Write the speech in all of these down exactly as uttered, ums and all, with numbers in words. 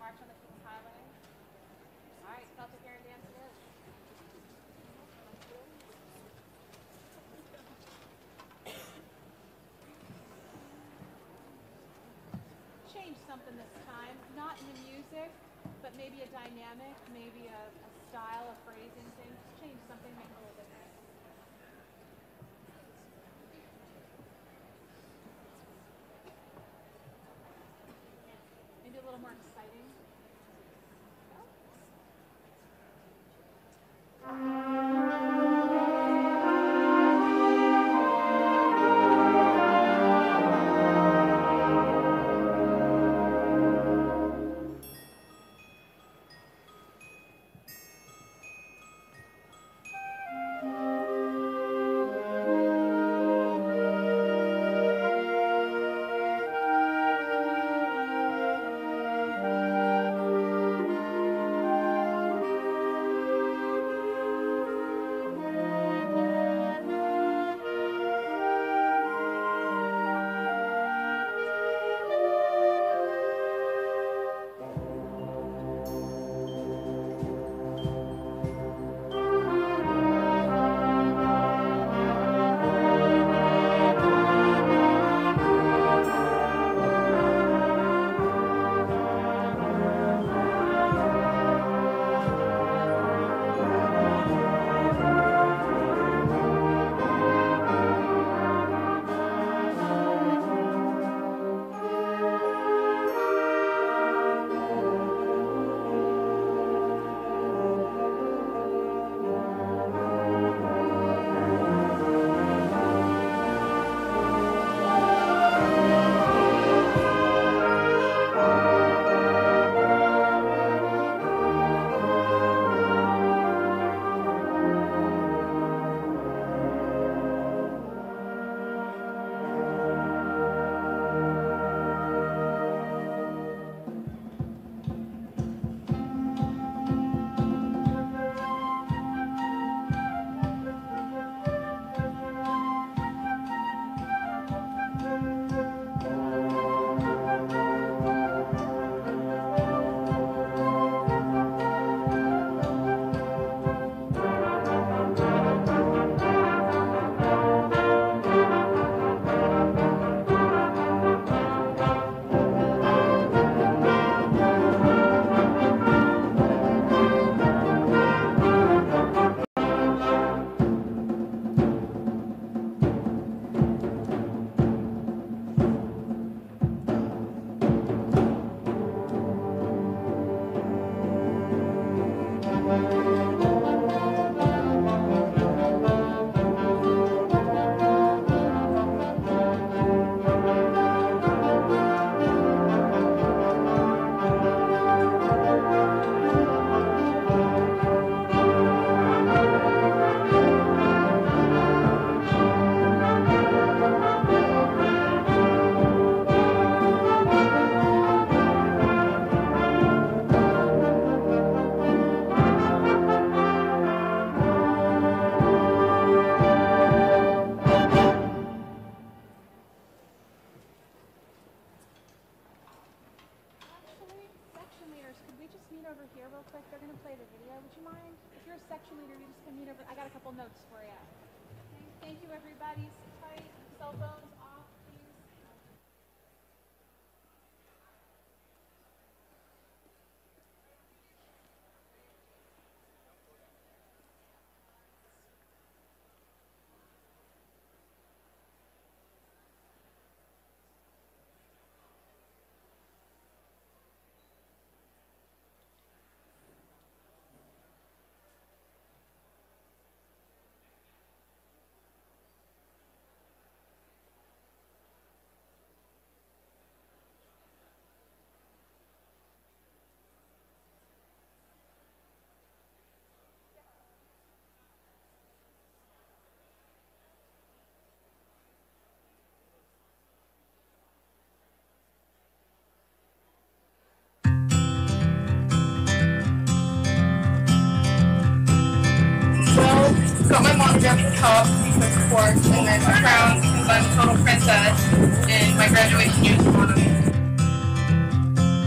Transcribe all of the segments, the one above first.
March on the King's Highway. All right, Celtic Air and dance it is. Change something this time, not in the music, but maybe a dynamic, maybe a, a style of phrasing things. Change something, make it a little different. Maybe a little more exciting. Got my mom down the top because of sports, and then my crown because I'm a total princess, and my graduation year is one of them.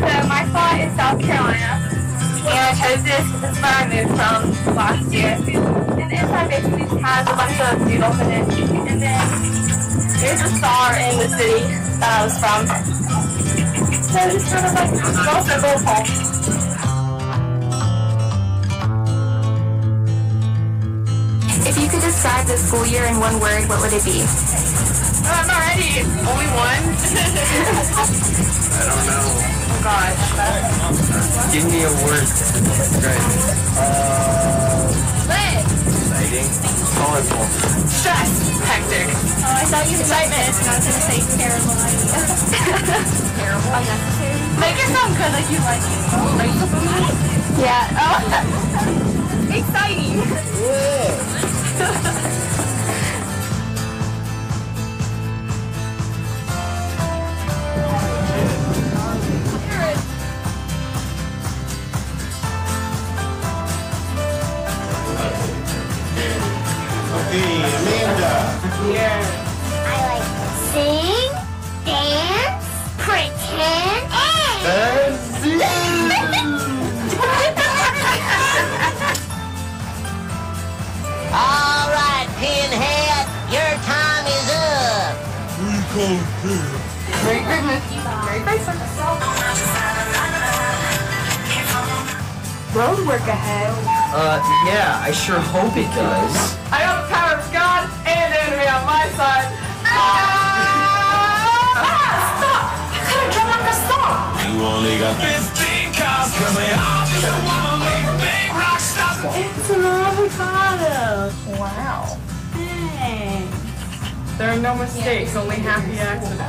So my spot is South Carolina. And I chose this because it's where I moved from last year. And the inside basically just has a bunch of doodles in it. And then there's a star in the city that I was from. So it's kind of like a little symbol of home. If you could describe the school year in one word, what would it be? Oh, I'm not ready. Only one? I don't know. Oh gosh. Give me a word. Great. Uh, Lit. exciting. Colorful. Stress. Hectic. Oh, I thought you said excitement. And I was going to say terrible idea. Terrible. Unnecessary. Make it sound good like you like it. Are you supposed to? Yeah. Oh. Exciting. Okay, Amanda. Yeah. I like sing, dance, pretend, and That's it. All right, Pinhead, your time is up. Merry Christmas. Merry Christmas. Road work ahead. Uh, yeah, I sure hope it does. I got the power of God and enemy on my side. Ah! Ah, stop! I couldn't drum like a song. You only got fifteen cars coming off. You wanna make big rock stars. It's an avocado. Wow. Dang. There are no mistakes, only happy accidents.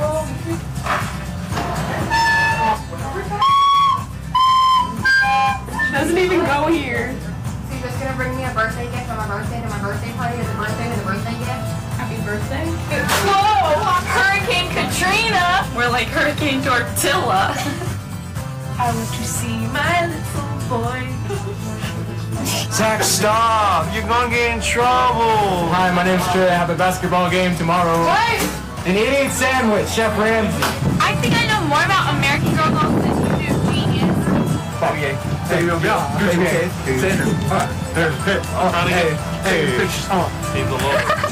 Doesn't even go here. So you're just gonna bring me a birthday gift on my birthday to my birthday party as a birthday with a birthday gift? Happy birthday. Whoa! Hurricane Katrina! We're like Hurricane Tortilla. I want to see my little boy. Zach, stop. You're gonna get in trouble. Hi, my name's Trey. I have a basketball game tomorrow. What? An idiot sandwich, Chef Ramsay. I think I know more about American Girl dolls than you do, genius. Okay. There you go. Yeah. Okay. Sandra. Uh, there's a pic. Oh, hey. Hey. Pictures. Oh. Leave the look.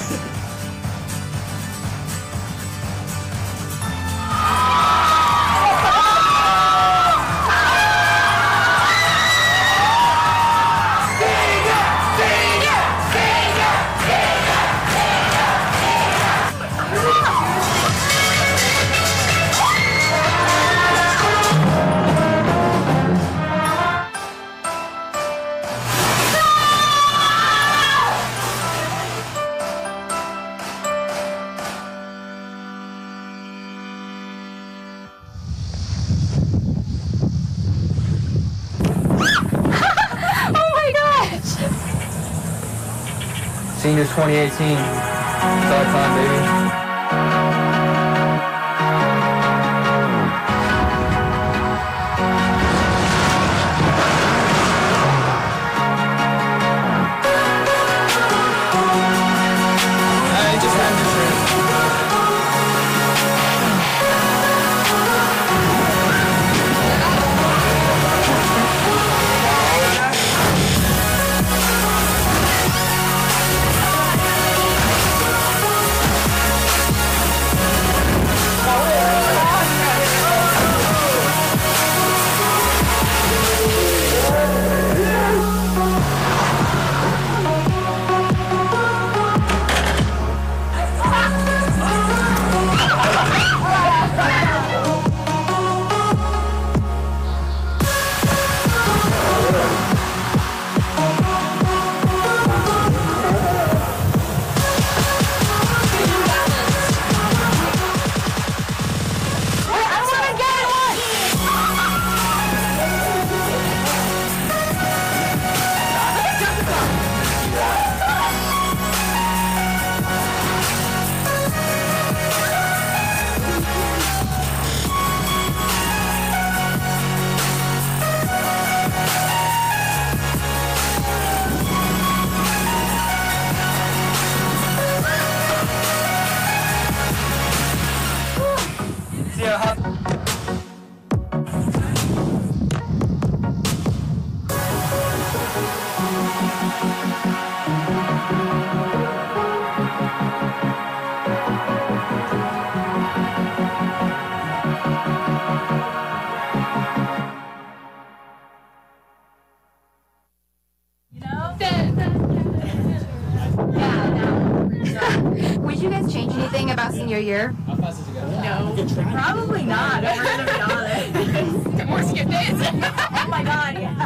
Seniors twenty eighteen. It's our time, baby. I just had this ring. anything about senior year? How fast does it go? No, probably not. If we're gonna be honest. More skip days. Oh my god, yeah.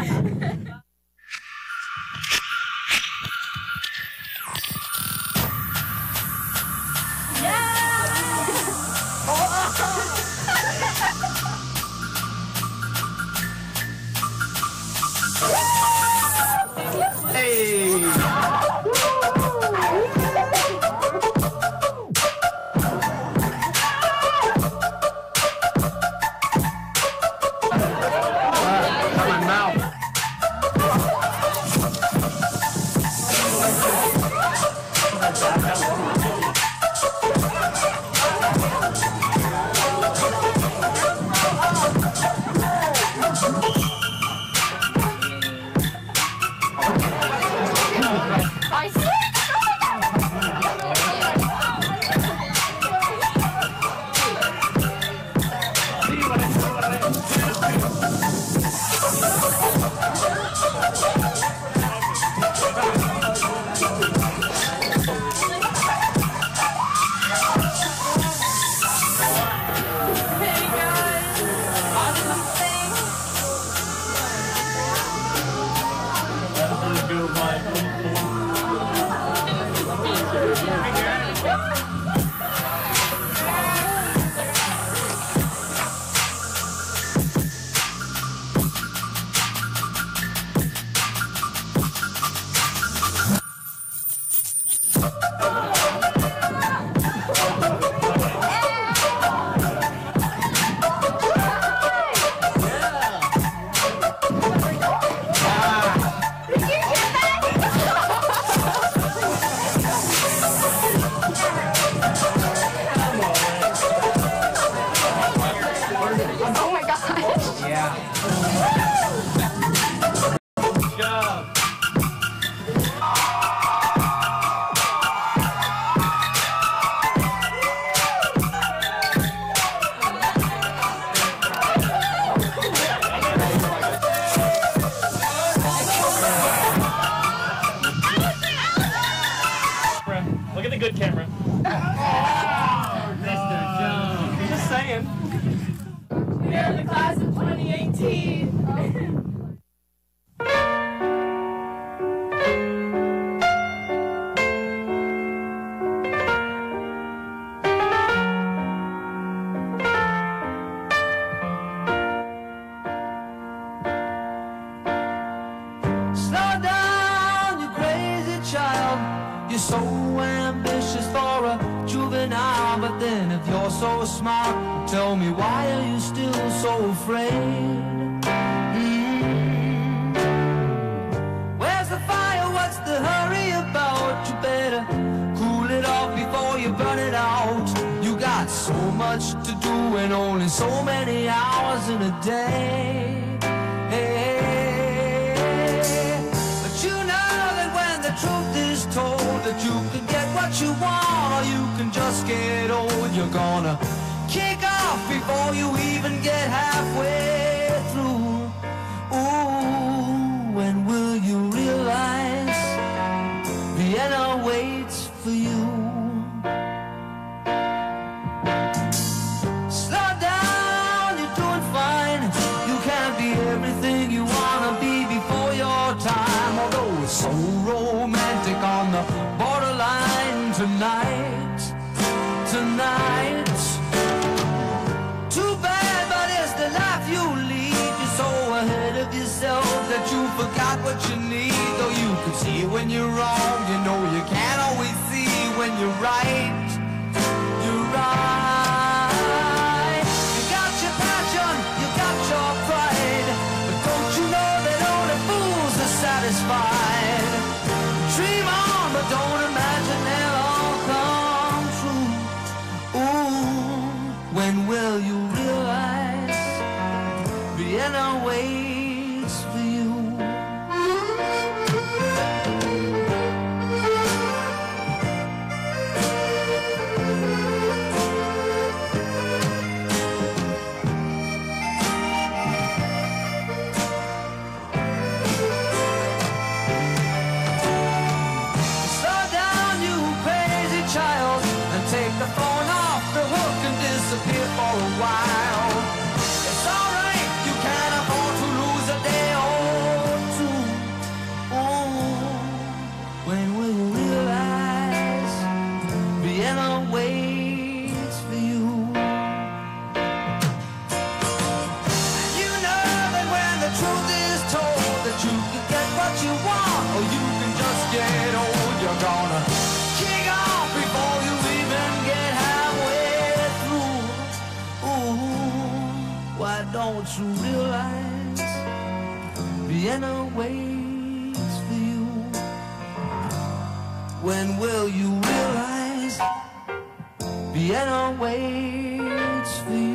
Look at the good camera. Mister Jones. Just saying. We're the class of twenty eighteen. Slow down, you crazy child. You're so ambitious for a juvenile, but then if you're so smart, tell me why are you still so afraid? Mm. Where's the fire? What's the hurry about? You better cool it off before you burn it out. You got so much to do and only so many hours in a day. Hey, but you know that when the truth is told, that you can get what you want or you can just get old. You're gonna kick off before you even get halfway through. Ooh, when will you realize Vienna waits for you? Slow down, you're doing fine. You can't be everything you wanna be before your time. Although it's so romantic on the borderline tonight, tonight. Too bad, but it's the life you lead. You're so ahead of yourself that you forgot what you need. Though you can see when you're wrong, you know you can't always see when you're right. You're right. You got your passion, you got your pride, but don't you know that only fools are satisfied? Dream on, but don't imagine they'll all come true. Ooh, when will you realize Vienna waits for you? a while. It's alright, you can't afford to lose a day or two. Oh, when will you realize Vienna waits for you? And you know that when the truth is told that you can get what you want, or you can just get old, you're gonna kick off before you even get halfway through. Ooh, why don't you realize Vienna waits for you? When will you realize Vienna waits for you?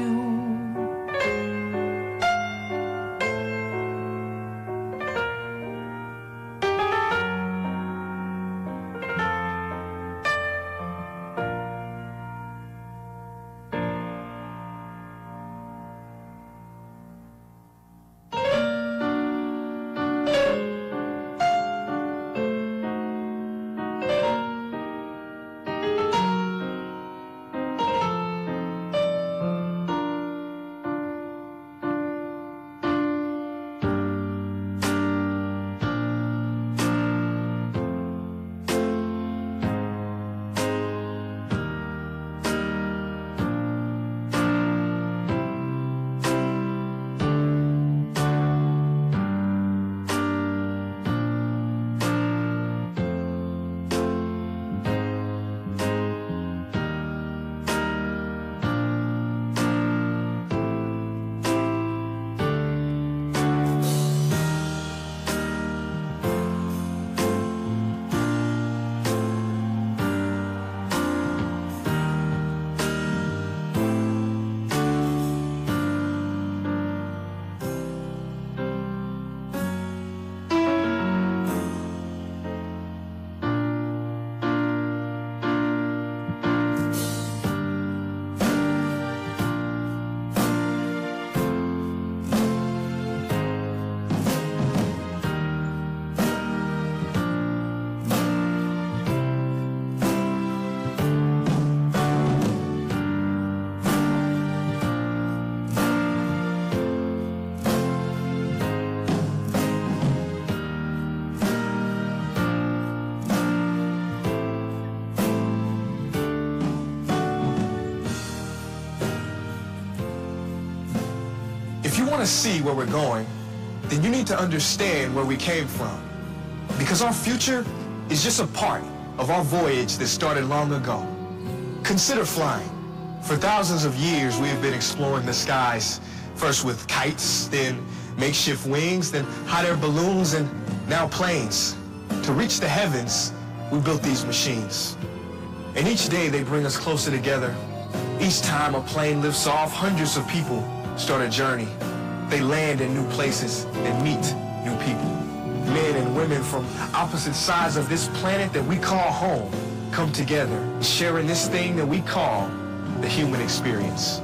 If you want to see where we're going, then you need to understand where we came from. Because our future is just a part of our voyage that started long ago. Consider flying. For thousands of years, we have been exploring the skies, first with kites, then makeshift wings, then hot air balloons, and now planes. To reach the heavens, we built these machines. And each day they bring us closer together. Each time a plane lifts off, hundreds of people start a journey. They land in new places and meet new people. Men and women from opposite sides of this planet that we call home come together, sharing this thing that we call the human experience.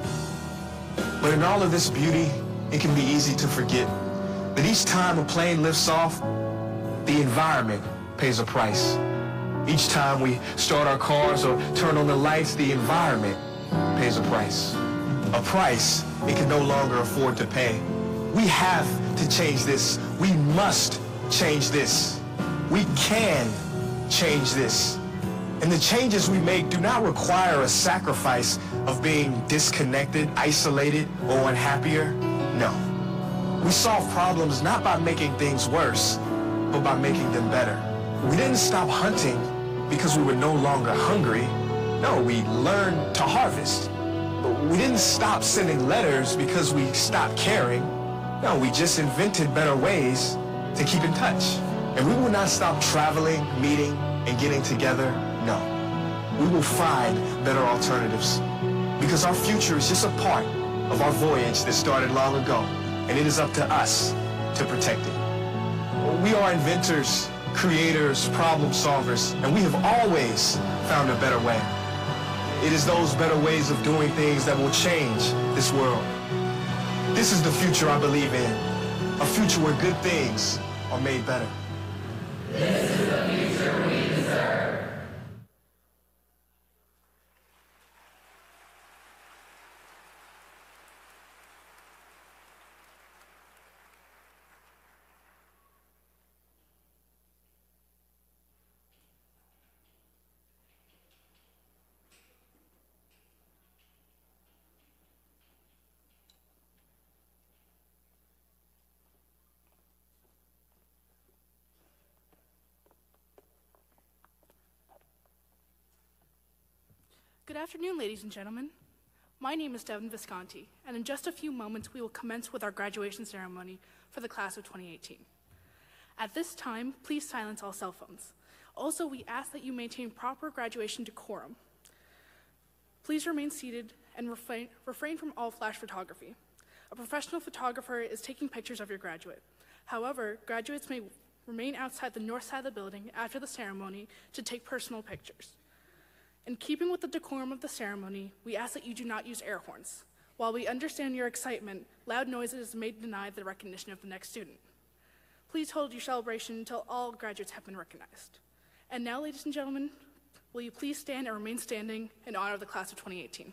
But in all of this beauty, it can be easy to forget that each time a plane lifts off, the environment pays a price. Each time we start our cars or turn on the lights, the environment pays a price. A price it can no longer afford to pay. We have to change this. We must change this. We can change this. And the changes we make do not require a sacrifice of being disconnected, isolated, or unhappier. No. We solve problems not by making things worse, but by making them better. We didn't stop hunting because we were no longer hungry. No, we learned to harvest. But we didn't stop sending letters because we stopped caring. No, we just invented better ways to keep in touch. And we will not stop traveling, meeting, and getting together. No. We will find better alternatives. Because our future is just a part of our voyage that started long ago. And it is up to us to protect it. We are inventors, creators, problem solvers, and we have always found a better way. It is those better ways of doing things that will change this world. This is the future I believe in, a future where good things are made better. This is the future we deserve. Good afternoon, ladies and gentlemen. My name is Devin Visconti, and in just a few moments we will commence with our graduation ceremony for the class of twenty eighteen. At this time, please silence all cell phones. Also, we ask that you maintain proper graduation decorum. Please remain seated and refrain, refrain from all flash photography. A professional photographer is taking pictures of your graduate. However, graduates may remain outside the north side of the building after the ceremony to take personal pictures. In keeping with the decorum of the ceremony, we ask that you do not use air horns. While we understand your excitement, loud noises may deny the recognition of the next student. Please hold your celebration until all graduates have been recognized. And now, ladies and gentlemen, will you please stand and remain standing in honor of the class of twenty eighteen.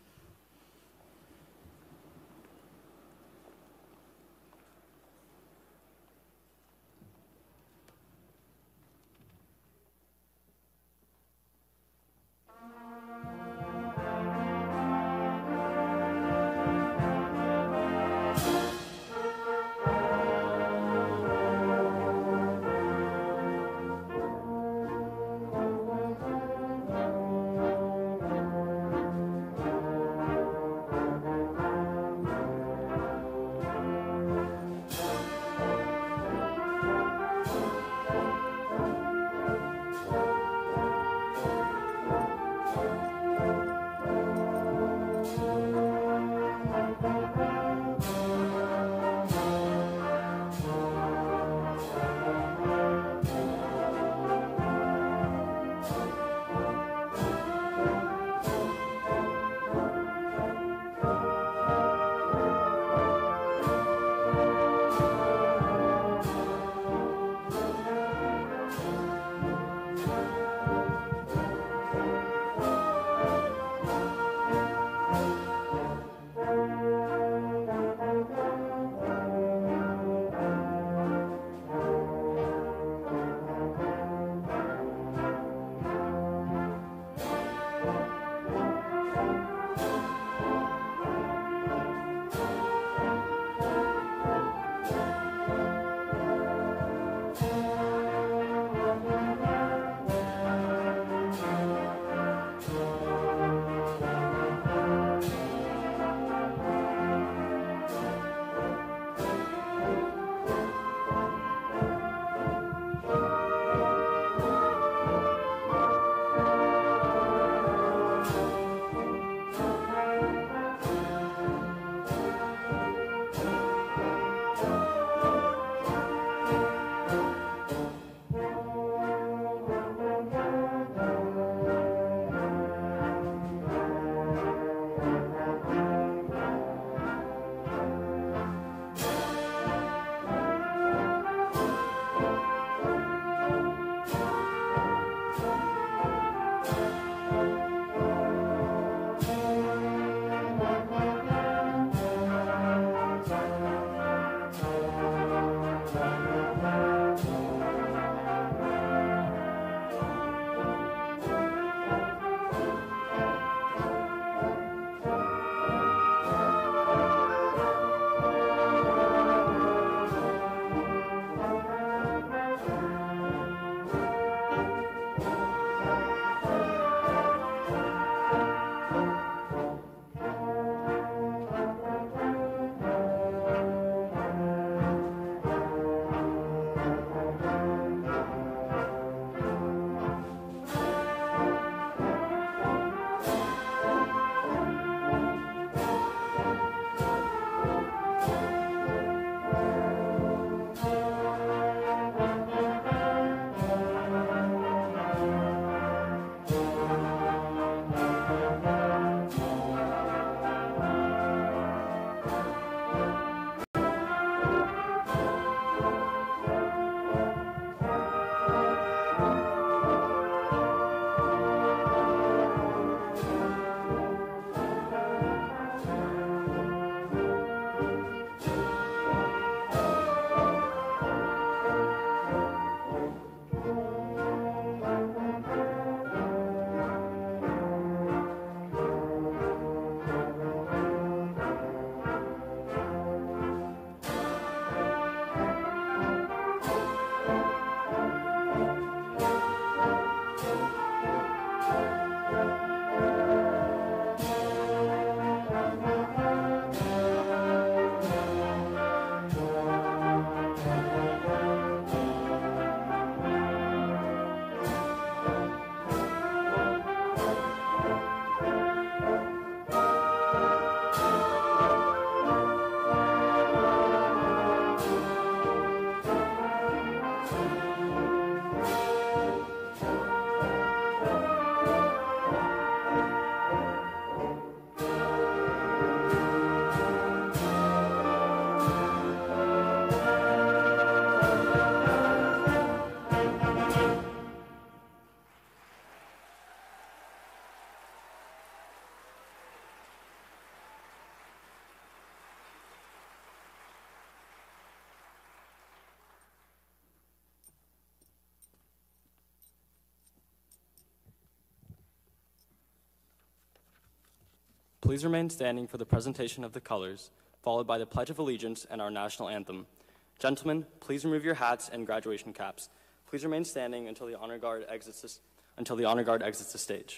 please remain standing for the presentation of the colors, followed by the Pledge of Allegiance and our national anthem. Gentlemen, please remove your hats and graduation caps. Please remain standing until the honor guard exits this, until the honor guard exits the stage.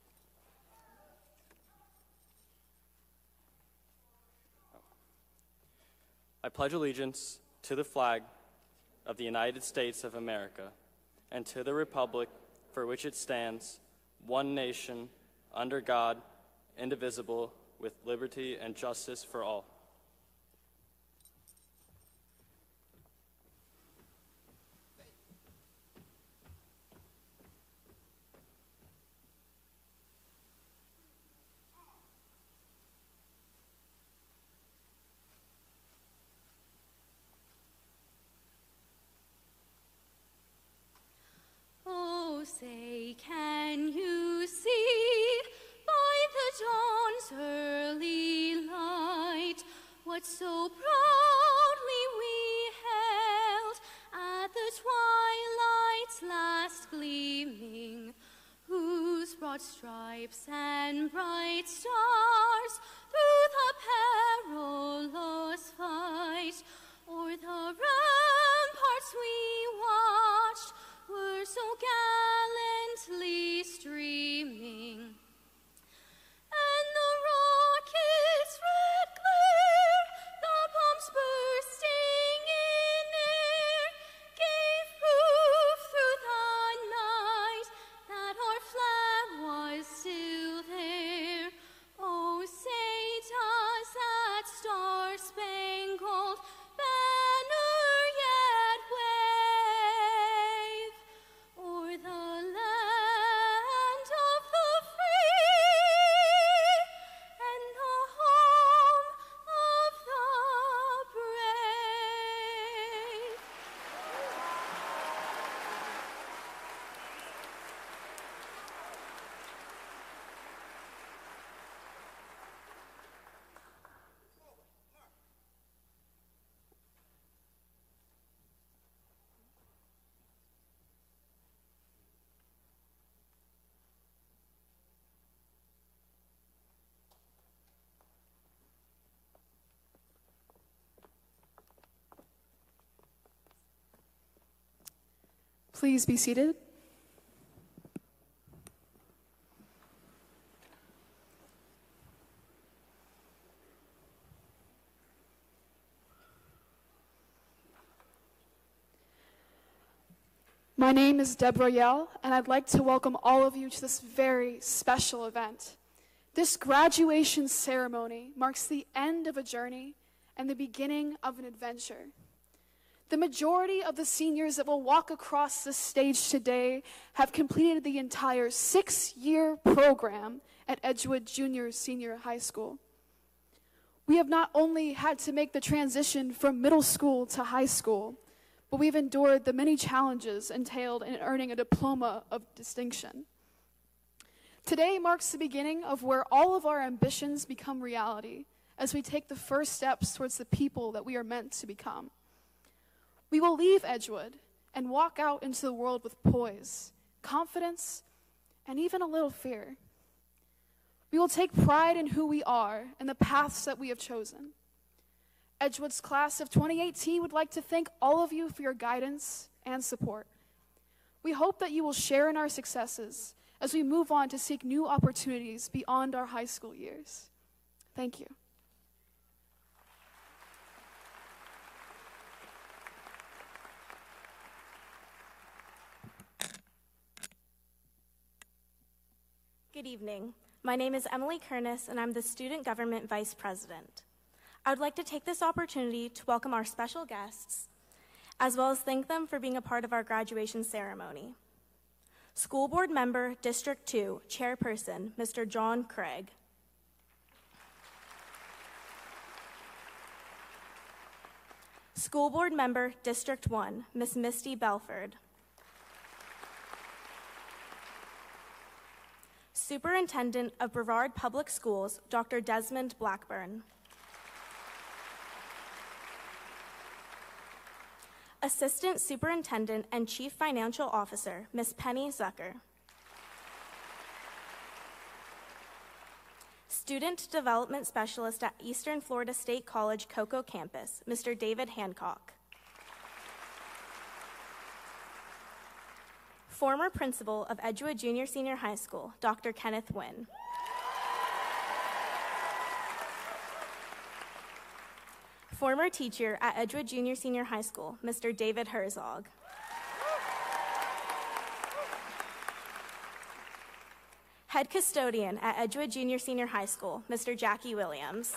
I pledge allegiance to the flag of the United States of America and to the republic for which it stands, one nation, under God, indivisible, with liberty and justice for all. Oh, say, can you see by the dawn's early light what so proudly we held at the twilight's last gleaming, whose broad stripes and bright stars through the perilous fight o'er the ramparts we watched were so gallantly streaming, and the rocket's red glare, the bombs bursting in air, gave proof through the night that our flag was still there. Oh, say does that star-spangled banner yet wave o'er the land of the free and the home of the brave? Please be seated. My name is Deborah Yell, and I'd like to welcome all of you to this very special event. This graduation ceremony marks the end of a journey and the beginning of an adventure. The majority of the seniors that will walk across this stage today have completed the entire six-year program at Edgewood Junior Senior High School. We have not only had to make the transition from middle school to high school, but we've endured the many challenges entailed in earning a diploma of distinction. Today marks the beginning of where all of our ambitions become reality as we take the first steps towards the people that we are meant to become. We will leave Edgewood and walk out into the world with poise, confidence, and even a little fear. We will take pride in who we are and the paths that we have chosen. Edgewood's class of twenty eighteen would like to thank all of you for your guidance and support. We hope that you will share in our successes as we move on to seek new opportunities beyond our high school years. Thank you. Good evening. My name is Emily Kernis, and I'm the Student Government Vice President. I would like to take this opportunity to welcome our special guests, as well as thank them for being a part of our graduation ceremony. School Board Member, District two, Chairperson, Mister John Craig. School Board Member, District one, Miss Misty Belford. Superintendent of Brevard Public Schools, Doctor Desmond Blackburn. Assistant Superintendent and Chief Financial Officer, Miss Penny Zucker. Student Development Specialist at Eastern Florida State College Cocoa Campus, Mister David Hancock. Former Principal of Edgewood Junior Senior High School, Doctor Kenneth Wynn. Former teacher at Edgewood Junior Senior High School, Mister David Herzog. Head custodian at Edgewood Junior Senior High School, Mister Jackie Williams.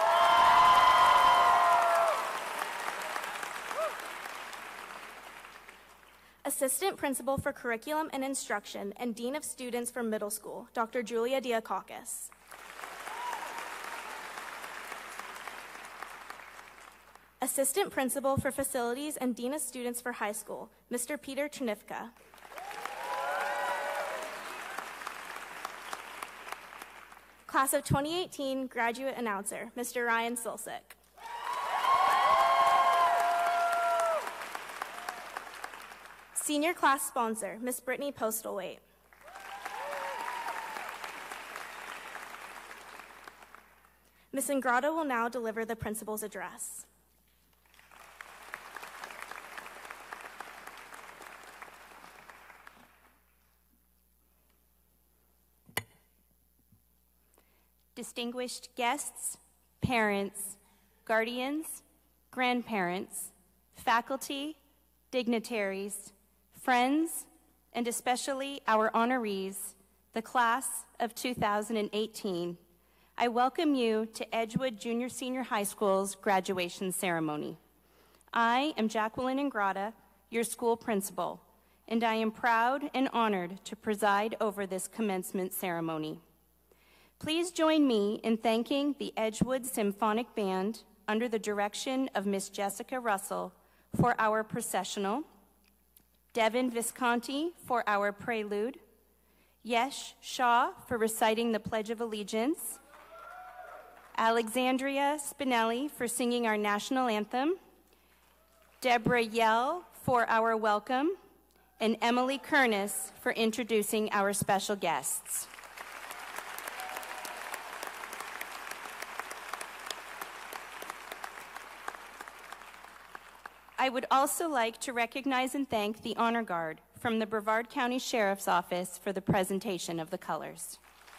Assistant Principal for Curriculum and Instruction and Dean of Students for Middle School, Doctor Julia Diakakis. Assistant Principal for Facilities and Dean of Students for High School, Mister Peter Chernivka. Class of twenty eighteen Graduate Announcer, Mister Ryan Silsick. Senior Class Sponsor, Miss Brittany Postlethwaite. Miss Ingrata will now deliver the principal's address. Distinguished guests, parents, guardians, grandparents, faculty, dignitaries, friends, and especially our honorees, the class of two thousand eighteen, I welcome you to Edgewood Junior Senior High School's graduation ceremony. I am Jacqueline Ingrata, your school principal, and I am proud and honored to preside over this commencement ceremony. Please join me in thanking the Edgewood Symphonic Band under the direction of Miss Jessica Russell for our processional, Devin Visconti for our prelude, Yesh Shah for reciting the Pledge of Allegiance, Alexandria Spinelli for singing our national anthem, Deborah Yell for our welcome, and Emily Kernis for introducing our special guests. I would also like to recognize and thank the Honor Guard from the Brevard County Sheriff's Office for the presentation of the colors.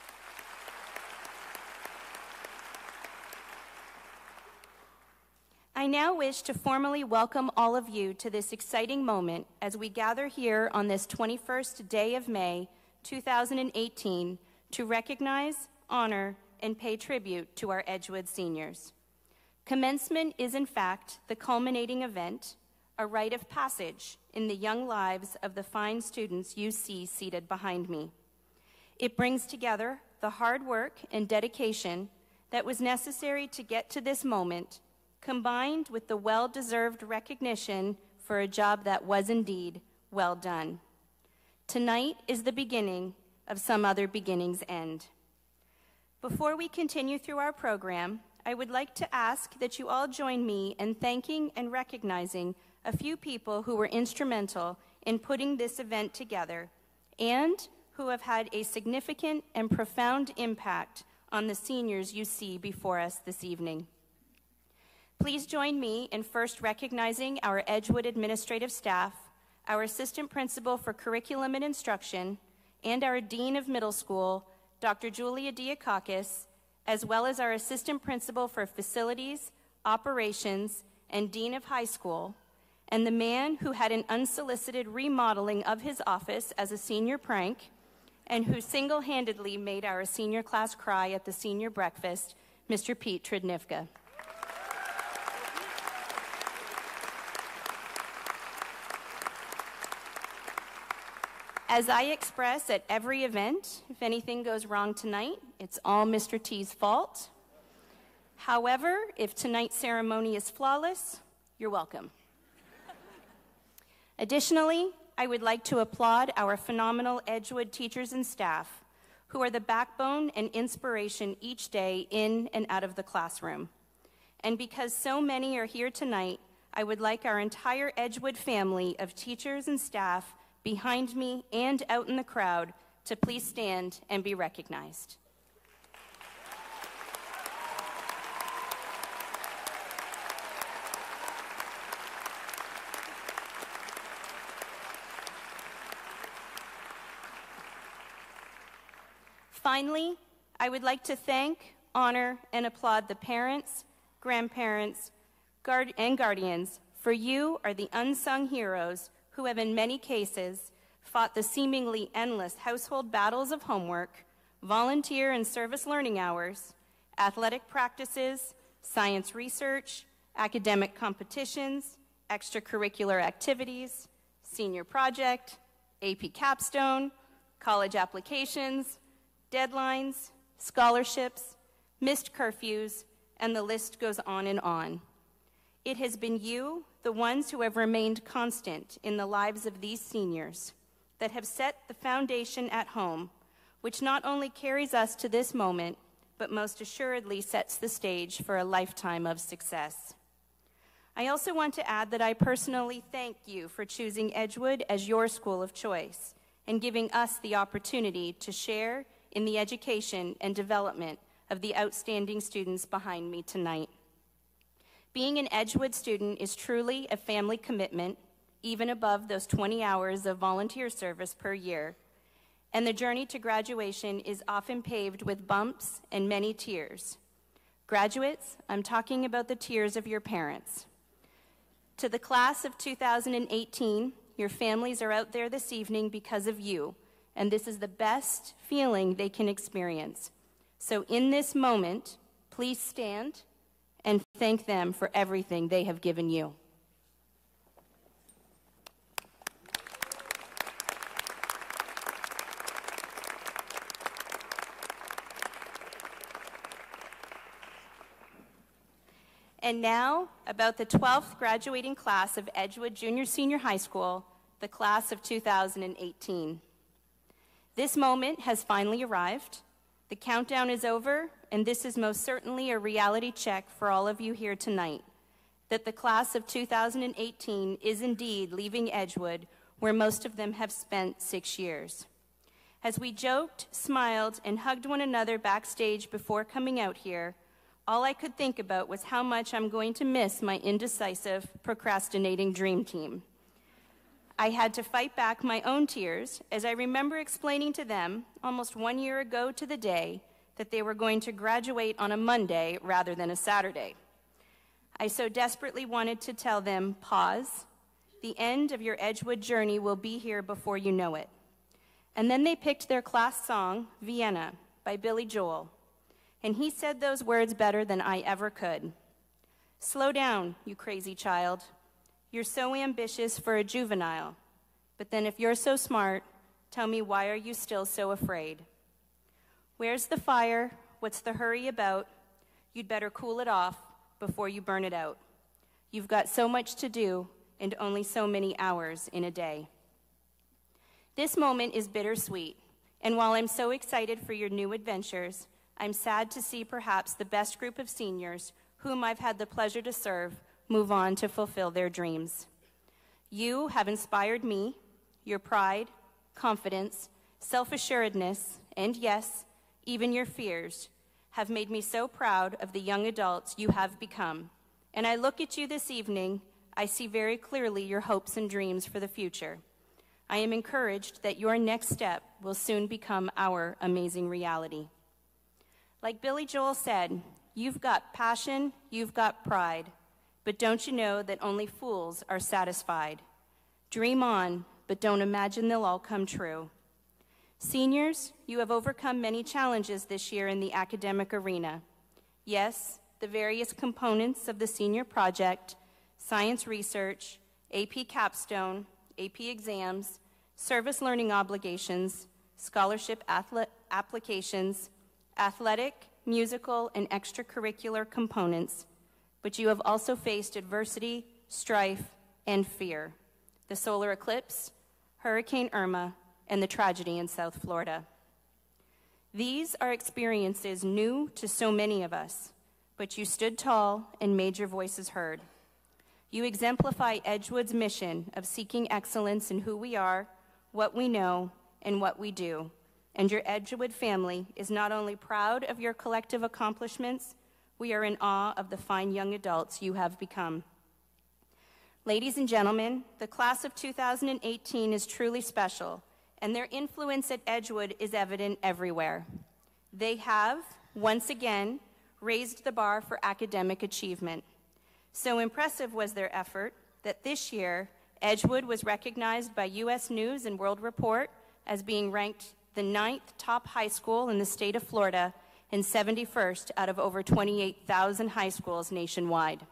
I now wish to formally welcome all of you to this exciting moment as we gather here on this twenty-first day of May, two thousand eighteen, to recognize, honor, and pay tribute to our Edgewood seniors. Commencement is, in fact, the culminating event, a rite of passage in the young lives of the fine students you see seated behind me. It brings together the hard work and dedication that was necessary to get to this moment, combined with the well-deserved recognition for a job that was indeed well done. Tonight is the beginning of some other beginning's end. Before we continue through our program, I would like to ask that you all join me in thanking and recognizing a few people who were instrumental in putting this event together and who have had a significant and profound impact on the seniors you see before us this evening. Please join me in first recognizing our Edgewood administrative staff, our assistant principal for curriculum and instruction, and our dean of middle school, Doctor Julia Diakakis, as well as our assistant principal for facilities, operations, and dean of high school, and the man who had an unsolicited remodeling of his office as a senior prank, and who single-handedly made our senior class cry at the senior breakfast, Mister Pete Tridnivka. As I express at every event, if anything goes wrong tonight, it's all Mister T's fault. However, if tonight's ceremony is flawless, you're welcome. Additionally, I would like to applaud our phenomenal Edgewood teachers and staff, who are the backbone and inspiration each day in and out of the classroom. And because so many are here tonight, I would like our entire Edgewood family of teachers and staff behind me and out in the crowd to please stand and be recognized. Finally, I would like to thank, honor, and applaud the parents, grandparents, guard and guardians, for you are the unsung heroes who have in many cases fought the seemingly endless household battles of homework, volunteer and service learning hours, athletic practices, science research, academic competitions, extracurricular activities, senior project, A P capstone, college applications, deadlines, scholarships, missed curfews, and the list goes on and on. It has been you, the ones who have remained constant in the lives of these seniors, that have set the foundation at home, which not only carries us to this moment, but most assuredly sets the stage for a lifetime of success. I also want to add that I personally thank you for choosing Edgewood as your school of choice and giving us the opportunity to share in the education and development of the outstanding students behind me tonight. Being an Edgewood student is truly a family commitment, even above those twenty hours of volunteer service per year. And the journey to graduation is often paved with bumps and many tears. Graduates, I'm talking about the tears of your parents. To the class of two thousand eighteen, your families are out there this evening because of you, and this is the best feeling they can experience. So in this moment, please stand and thank them for everything they have given you. And now, about the twelfth graduating class of Edgewood Junior Senior High School, the class of two thousand eighteen. This moment has finally arrived. The countdown is over, and this is most certainly a reality check for all of you here tonight, that the class of two thousand eighteen is indeed leaving Edgewood, where most of them have spent six years. As we joked, smiled, and hugged one another backstage before coming out here, all I could think about was how much I'm going to miss my indecisive, procrastinating dream team. I had to fight back my own tears as I remember explaining to them, almost one year ago to the day, that they were going to graduate on a Monday rather than a Saturday. I so desperately wanted to tell them, pause, the end of your Edgewood journey will be here before you know it. And then they picked their class song, Vienna, by Billy Joel. And he said those words better than I ever could. Slow down, you crazy child. You're so ambitious for a juvenile. But then if you're so smart, tell me, why are you still so afraid? Where's the fire? What's the hurry about? You'd better cool it off before you burn it out. You've got so much to do and only so many hours in a day. This moment is bittersweet, and while I'm so excited for your new adventures, I'm sad to see perhaps the best group of seniors whom I've had the pleasure to serve move on to fulfill their dreams. You have inspired me. Your pride, confidence, self-assuredness, and yes, even your fears have made me so proud of the young adults you have become. And I look at you this evening, I see very clearly your hopes and dreams for the future. I am encouraged that your next step will soon become our amazing reality. Like Billy Joel said, you've got passion, you've got pride, but don't you know that only fools are satisfied? Dream on, but don't imagine they'll all come true. Seniors, you have overcome many challenges this year in the academic arena. Yes, the various components of the senior project, science research, A P capstone, A P exams, service learning obligations, scholarship applications, athletic, musical, and extracurricular components, but you have also faced adversity, strife, and fear. The solar eclipse, Hurricane Irma, and the tragedy in South Florida. These are experiences new to so many of us, but you stood tall and made your voices heard. You exemplify Edgewood's mission of seeking excellence in who we are, what we know, and what we do. And your Edgewood family is not only proud of your collective accomplishments, we are in awe of the fine young adults you have become. Ladies and gentlemen, the class of two thousand eighteen is truly special, and their influence at Edgewood is evident everywhere. They have, once again, raised the bar for academic achievement. So impressive was their effort that this year, Edgewood was recognized by U S News and World Report as being ranked the ninth top high school in the state of Florida and seventy-first out of over twenty-eight thousand high schools nationwide.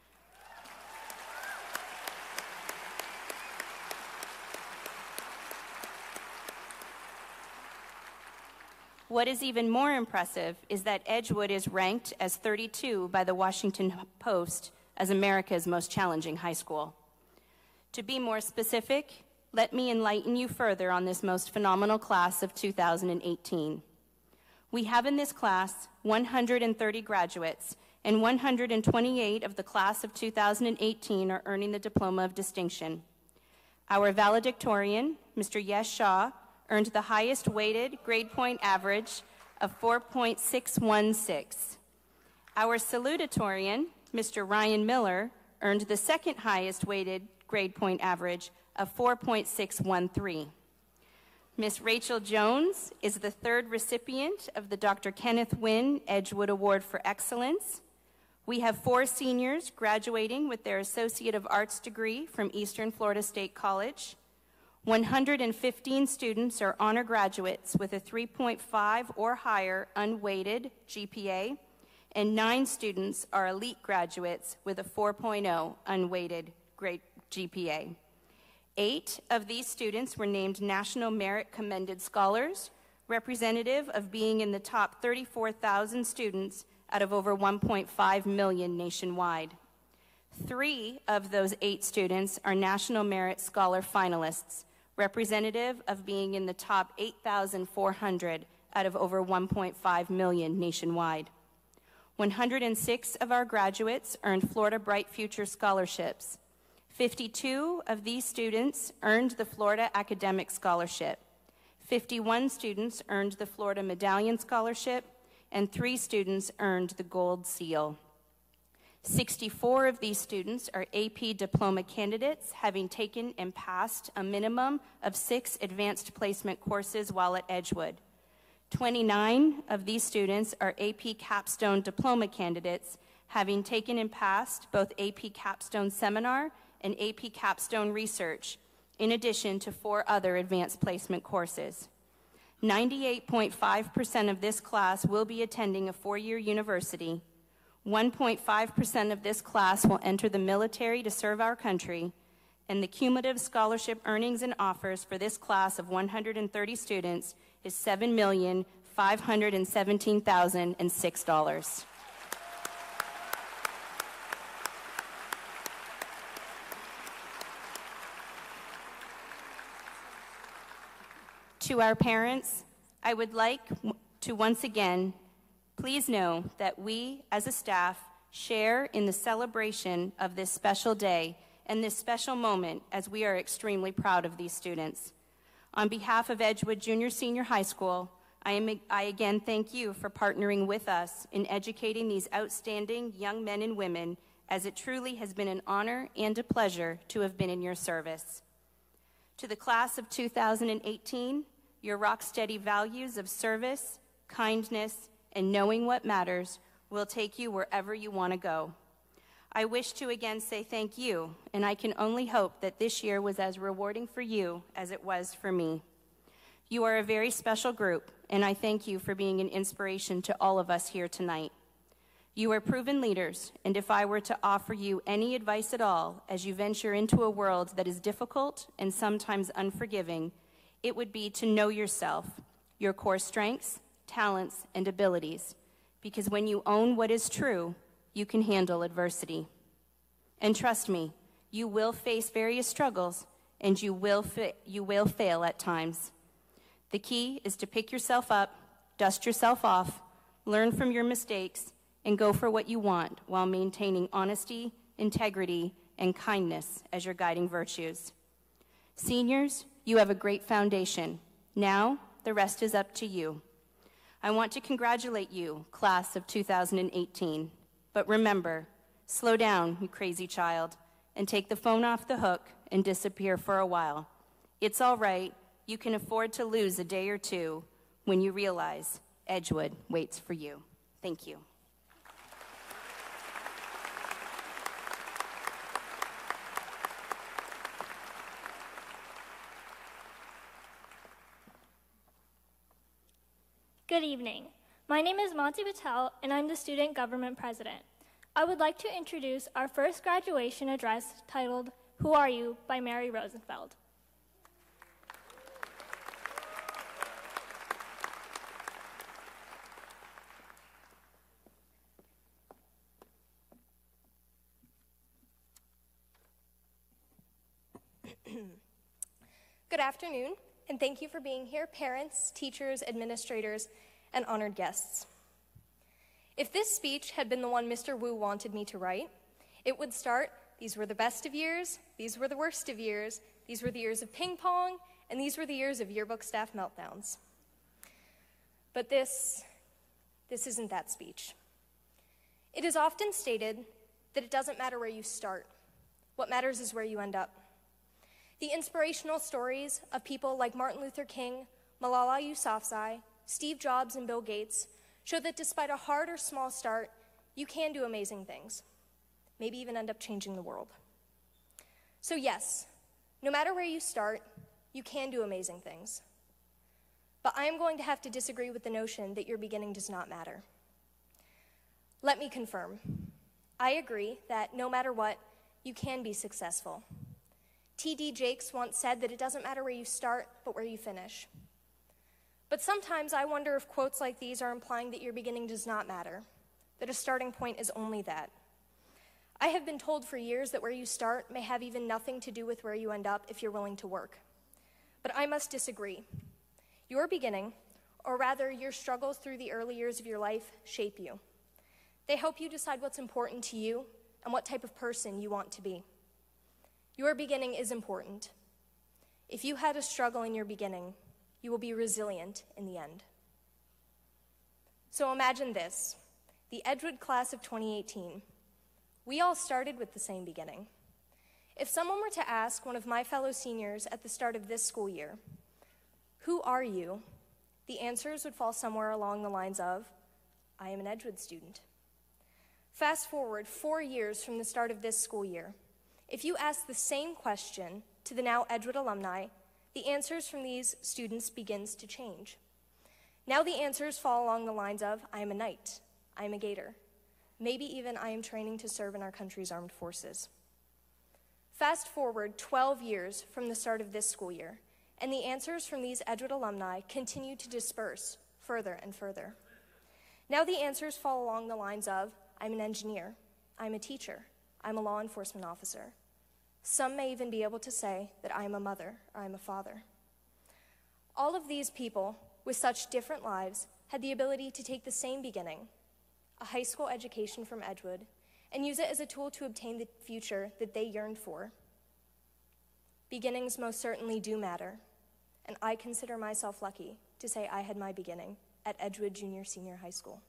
What is even more impressive is that Edgewood is ranked as thirty-two by the Washington Post as America's most challenging high school. To be more specific, let me enlighten you further on this most phenomenal class of two thousand eighteen. We have in this class one hundred thirty graduates, and one hundred twenty-eight of the class of two thousand eighteen are earning the Diploma of Distinction. Our valedictorian, Mister Yesh Shah, earned the highest weighted grade point average of four point six one six. Our salutatorian, Mister Ryan Miller, earned the second highest weighted grade point average of four point six one three. Miss Rachel Jones is the third recipient of the Doctor Kenneth Wynn Edgewood Award for Excellence. We have four seniors graduating with their Associate of Arts degree from Eastern Florida State College. one hundred fifteen students are honor graduates with a three point five or higher unweighted G P A, and nine students are elite graduates with a four point oh unweighted grade G P A. Eight of these students were named National Merit Commended Scholars, representative of being in the top thirty-four thousand students out of over one point five million nationwide. Three of those eight students are National Merit Scholar finalists, representative of being in the top eight thousand four hundred out of over one point five million nationwide. one hundred six of our graduates earned Florida Bright Future scholarships. fifty-two of these students earned the Florida Academic Scholarship. fifty-one students earned the Florida Medallion Scholarship, and three students earned the Gold Seal. sixty-four of these students are A P diploma candidates, having taken and passed a minimum of six advanced placement courses while at Edgewood. twenty-nine of these students are A P capstone diploma candidates, having taken and passed both A P capstone seminar and A P capstone research, in addition to four other advanced placement courses. ninety-eight point five percent of this class will be attending a four-year university. one point five percent of this class will enter the military to serve our country, and the cumulative scholarship earnings and offers for this class of one hundred thirty students is seven million five hundred seventeen thousand six dollars. To our parents, I would like to once again please know that we as a staff share in the celebration of this special day and this special moment, as we are extremely proud of these students. On behalf of Edgewood Junior Senior High School, I, am, I again thank you for partnering with us in educating these outstanding young men and women, as it truly has been an honor and a pleasure to have been in your service. To the class of two thousand eighteen, your rock-steady values of service, kindness, and knowing what matters will take you wherever you want to go. I wish to again say thank you, and I can only hope that this year was as rewarding for you as it was for me. You are a very special group, and I thank you for being an inspiration to all of us here tonight. You are proven leaders, and if I were to offer you any advice at all as you venture into a world that is difficult and sometimes unforgiving, it would be to know yourself, your core strengths, talents, and abilities, because when you own what is true, you can handle adversity. And trust me, you will face various struggles, and you will, fa- you will fail at times. The key is to pick yourself up, dust yourself off, learn from your mistakes, and go for what you want while maintaining honesty, integrity, and kindness as your guiding virtues. Seniors, you have a great foundation. Now, the rest is up to you. I want to congratulate you, class of two thousand eighteen. But remember, slow down, you crazy child, and take the phone off the hook and disappear for a while. It's all right. You can afford to lose a day or two when you realize Edgewood waits for you. Thank you. Good evening. My name is Monty Patel, and I'm the Student Government President. I would like to introduce our first graduation address titled, Who Are You? By Mary Rosenfeld. Good afternoon, and thank you for being here, parents, teachers, administrators, and honored guests. If this speech had been the one Mister Wu wanted me to write, it would start, these were the best of years, these were the worst of years, these were the years of ping pong, and these were the years of yearbook staff meltdowns. But this, this isn't that speech. It is often stated that it doesn't matter where you start. What matters is where you end up. The inspirational stories of people like Martin Luther King, Malala Yousafzai, Steve Jobs, and Bill Gates show that despite a hard or small start, you can do amazing things, maybe even end up changing the world. So yes, no matter where you start, you can do amazing things. But I am going to have to disagree with the notion that your beginning does not matter. Let me confirm. I agree that no matter what, you can be successful. T D Jakes once said that it doesn't matter where you start, but where you finish. But sometimes I wonder if quotes like these are implying that your beginning does not matter, that a starting point is only that. I have been told for years that where you start may have even nothing to do with where you end up if you're willing to work. But I must disagree. Your beginning, or rather your struggles through the early years of your life, shape you. They help you decide what's important to you and what type of person you want to be. Your beginning is important. If you had a struggle in your beginning, you will be resilient in the end. So imagine this, the Edgewood class of twenty eighteen. We all started with the same beginning. If someone were to ask one of my fellow seniors at the start of this school year, who are you? The answers would fall somewhere along the lines of, I am an Edgewood student. Fast forward four years from the start of this school year. If you ask the same question to the now Edgewood alumni, the answers from these students begins to change. Now the answers fall along the lines of, I am a knight, I am a gator, maybe even I am training to serve in our country's armed forces. Fast forward twelve years from the start of this school year, and the answers from these Edgewood alumni continue to disperse further and further. Now the answers fall along the lines of, I'm an engineer, I'm a teacher, I'm a law enforcement officer. Some may even be able to say that I am a mother or I'm a father. All of these people with such different lives had the ability to take the same beginning, a high school education from Edgewood, and use it as a tool to obtain the future that they yearned for. Beginnings most certainly do matter, and I consider myself lucky to say I had my beginning at Edgewood Junior Senior High School.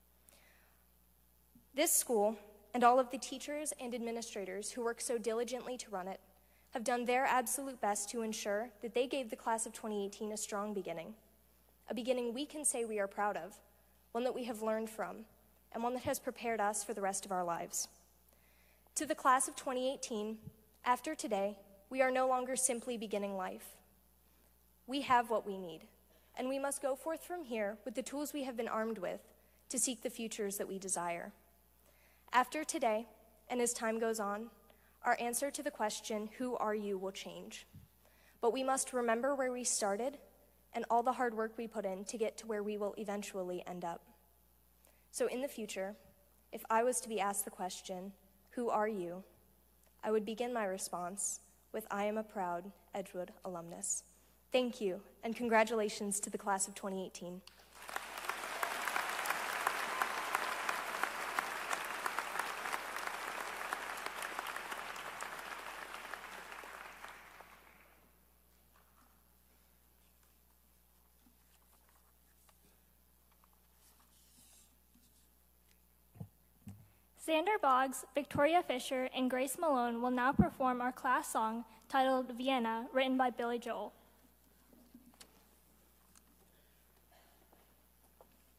This school and all of the teachers and administrators who work so diligently to run it have done their absolute best to ensure that they gave the class of twenty eighteen a strong beginning, a beginning we can say we are proud of, one that we have learned from, and one that has prepared us for the rest of our lives. To the class of twenty eighteen, after today, we are no longer simply beginning life. We have what we need, and we must go forth from here with the tools we have been armed with to seek the futures that we desire. After today, and as time goes on, our answer to the question, who are you, will change. But we must remember where we started and all the hard work we put in to get to where we will eventually end up. So in the future, if I was to be asked the question, who are you? I would begin my response with, I am a proud Edgewood alumnus. Thank you, and congratulations to the class of twenty eighteen. Xander Boggs, Victoria Fisher, and Grace Malone will now perform our class song titled Vienna, written by Billy Joel.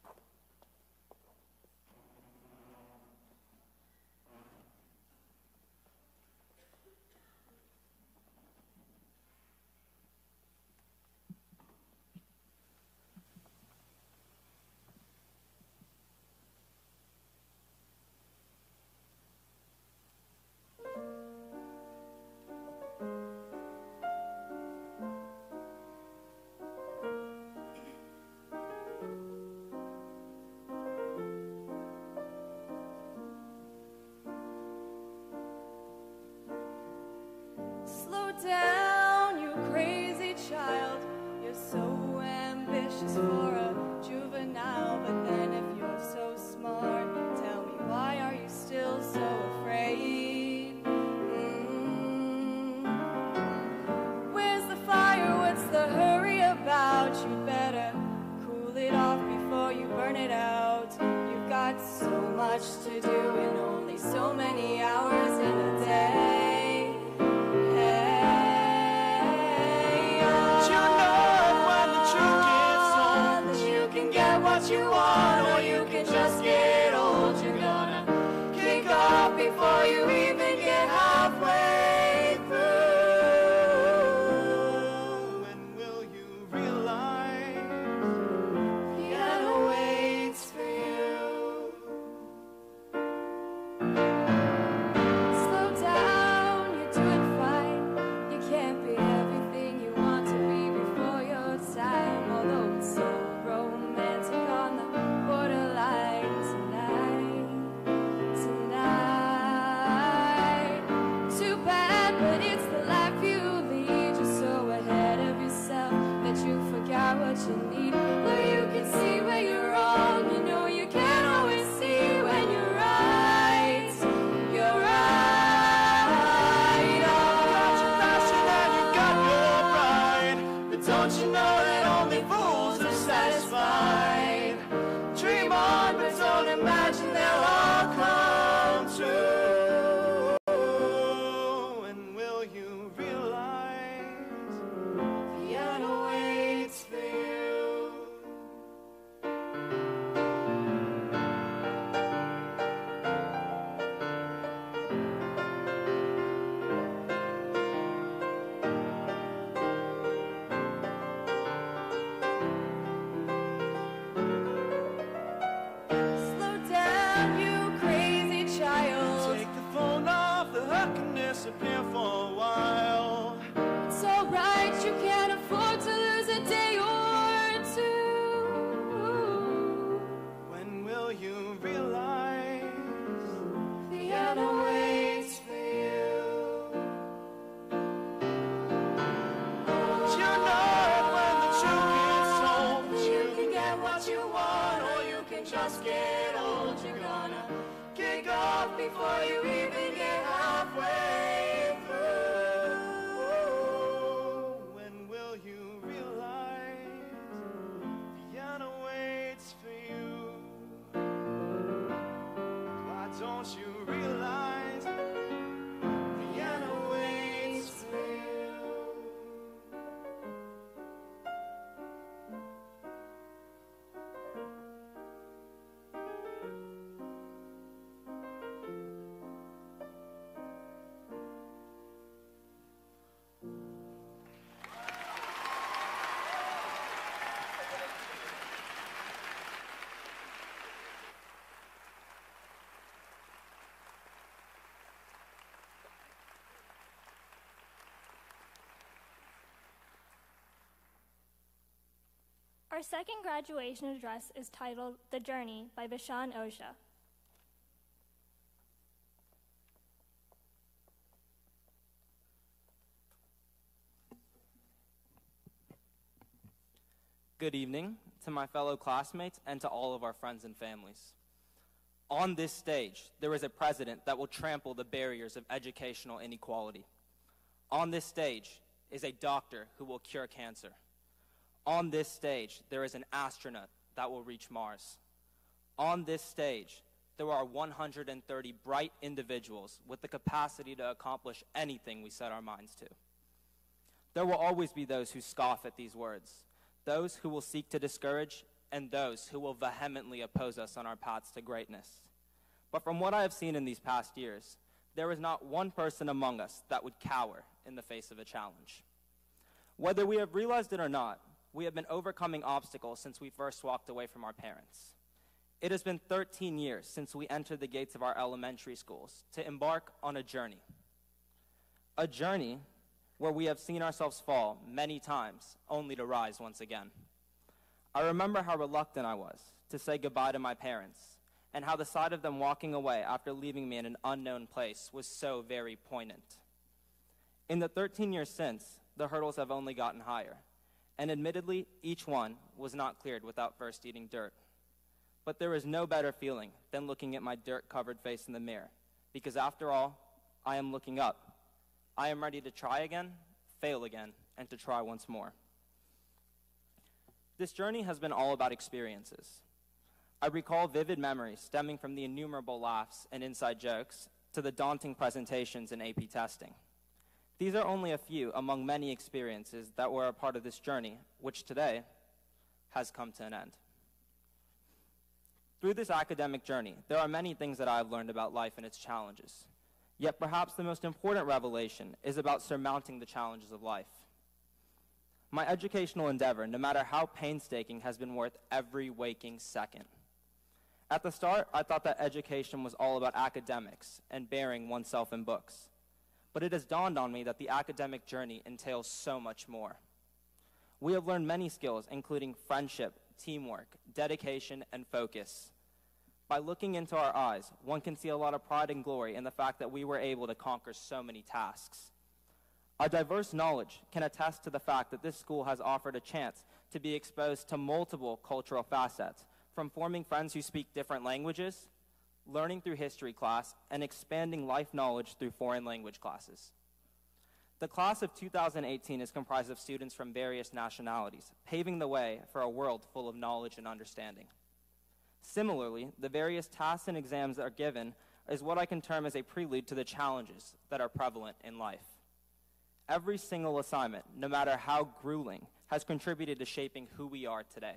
burn it out. You've got so much to do and only so many hours in a day. Hey, But you know when the truth gets home, that you can get what you want, or you can just get old. You're gonna kick off before you even get halfway through. when will you realize Piano waits for you. Slow down, you're doing fine. You can't be everything you want to be before your time. Although it's so romantic on the borderline tonight, tonight. Too bad, but it's the life you lead. You're so ahead of yourself that you forgot what you need. Though you can see where you're wrong, you know you can't always see when you're right. You're right. Oh, got your passion and you got your pride, but don't you know that only fools are satisfied? Dream on, but don't imagine they'll all come true. when will you realize Piano waits for you. Slow down, you crazy child. take the phone off, the hurt can disappear for a while. It's alright, you can't afford to lose a day or two. When will you realize Piano waits for you. But you know when the truth gets home, You can get what you want, or you can just get old. You're gonna kick off before you even get halfway through. when will you realize piano waits for you? Why don't you realize piano waits for you? Our second graduation address is titled The Journey by Bashan Osha. Good evening to my fellow classmates and to all of our friends and families. On this stage, there is a president that will trample the barriers of educational inequality. On this stage is a doctor who will cure cancer. On this stage, there is an astronaut that will reach Mars. On this stage, there are one hundred thirty bright individuals with the capacity to accomplish anything we set our minds to. There will always be those who scoff at these words, those who will seek to discourage, and those who will vehemently oppose us on our paths to greatness. But from what I have seen in these past years, there is not one person among us that would cower in the face of a challenge. Whether we have realized it or not, we have been overcoming obstacles since we first walked away from our parents. It has been thirteen years since we entered the gates of our elementary schools to embark on a journey. A journey where we have seen ourselves fall many times, only to rise once again. I remember how reluctant I was to say goodbye to my parents, and how the sight of them walking away after leaving me in an unknown place was so very poignant. In the thirteen years since, the hurdles have only gotten higher, and admittedly, each one was not cleared without first eating dirt. But there is no better feeling than looking at my dirt-covered face in the mirror, because after all, I am looking up. I am ready to try again, fail again, and to try once more. This journey has been all about experiences. I recall vivid memories stemming from the innumerable laughs and inside jokes to the daunting presentations and A P testing. These are only a few among many experiences that were a part of this journey, which today has come to an end. Through this academic journey, there are many things that I have learned about life and its challenges. Yet perhaps the most important revelation is about surmounting the challenges of life. My educational endeavor, no matter how painstaking, has been worth every waking second. At the start, I thought that education was all about academics and burying oneself in books. But it has dawned on me that the academic journey entails so much more. We have learned many skills, including friendship, teamwork, dedication, and focus. By looking into our eyes, one can see a lot of pride and glory in the fact that we were able to conquer so many tasks. Our diverse knowledge can attest to the fact that this school has offered a chance to be exposed to multiple cultural facets, from forming friends who speak different languages, learning through history class, and expanding life knowledge through foreign language classes. The class of two thousand eighteen is comprised of students from various nationalities, paving the way for a world full of knowledge and understanding. Similarly, the various tasks and exams that are given is what I can term as a prelude to the challenges that are prevalent in life. Every single assignment, no matter how grueling, has contributed to shaping who we are today.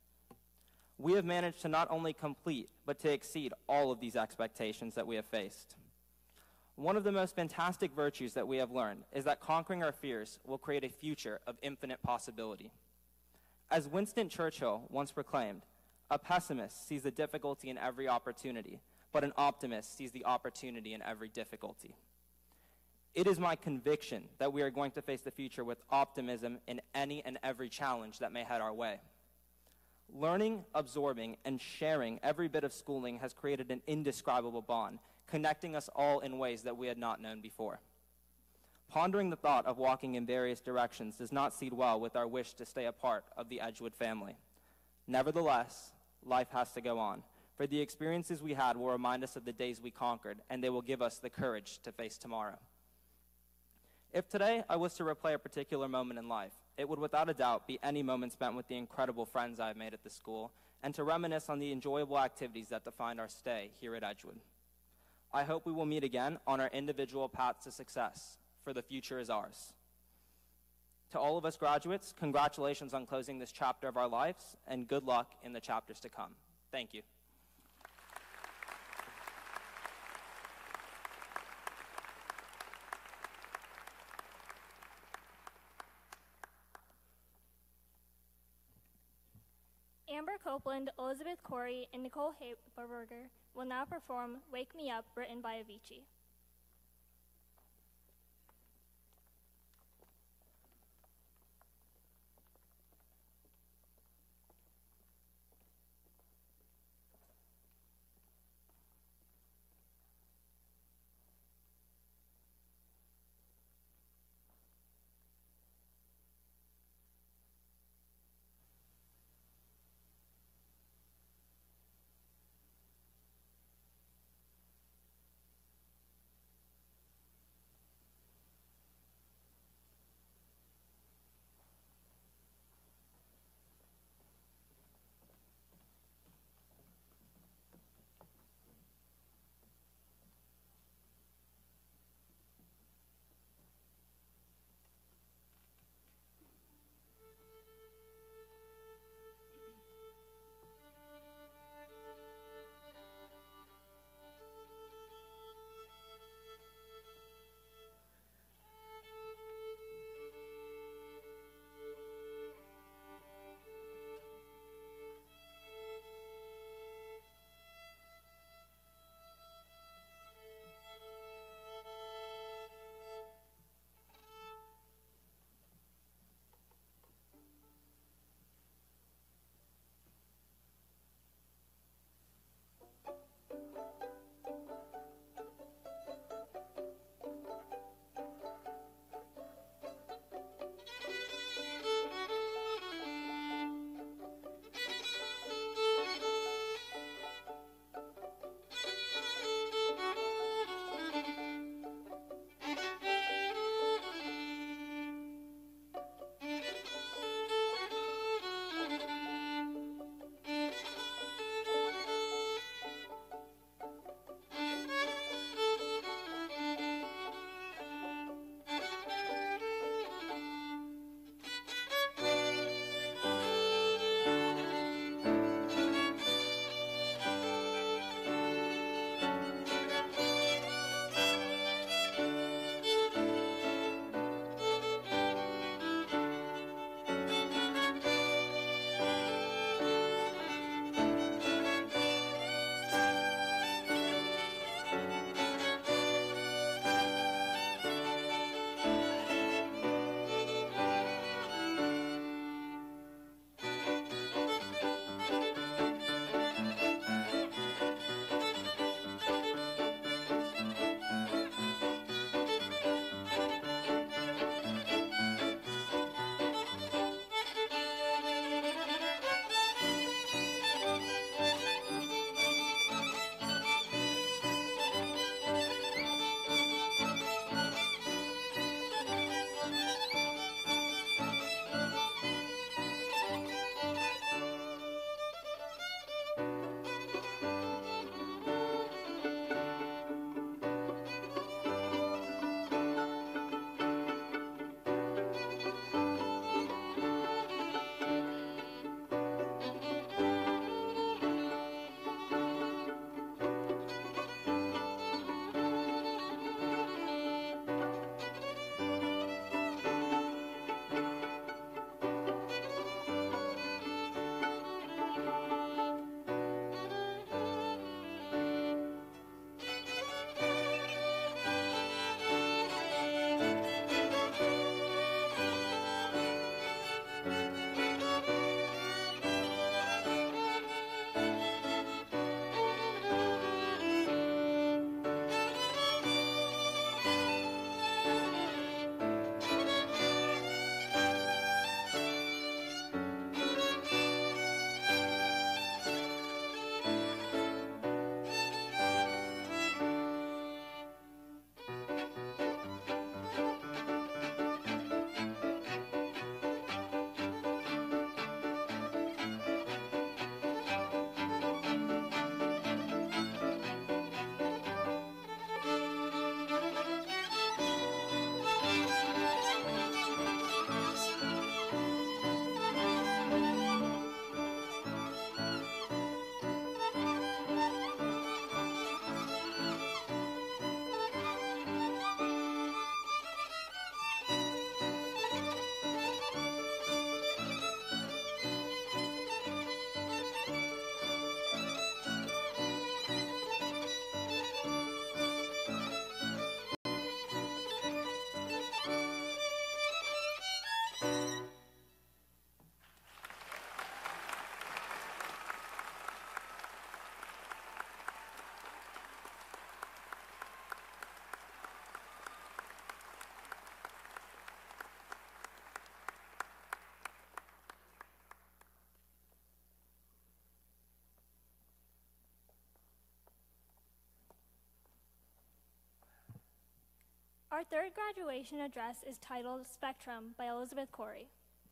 We have managed to not only complete, but to exceed all of these expectations that we have faced. One of the most fantastic virtues that we have learned is that conquering our fears will create a future of infinite possibility. As Winston Churchill once proclaimed, a pessimist sees the difficulty in every opportunity, but an optimist sees the opportunity in every difficulty. It is my conviction that we are going to face the future with optimism in any and every challenge that may head our way. Learning, absorbing, and sharing every bit of schooling has created an indescribable bond, connecting us all in ways that we had not known before. Pondering the thought of walking in various directions does not seed well with our wish to stay a part of the Edgewood family. Nevertheless, life has to go on, for the experiences we had will remind us of the days we conquered, and they will give us the courage to face tomorrow. If today I was to replay a particular moment in life, it would without a doubt be any moment spent with the incredible friends I have made at the school, and to reminisce on the enjoyable activities that defined our stay here at Edgewood. I hope we will meet again on our individual paths to success, for the future is ours. To all of us graduates, congratulations on closing this chapter of our lives, and good luck in the chapters to come. Thank you. Amber Copeland, Elizabeth Corey, and Nicole Haberberger will now perform Wake Me Up, written by Avicii. Our third graduation address is titled Spectrum by Elizabeth Corey.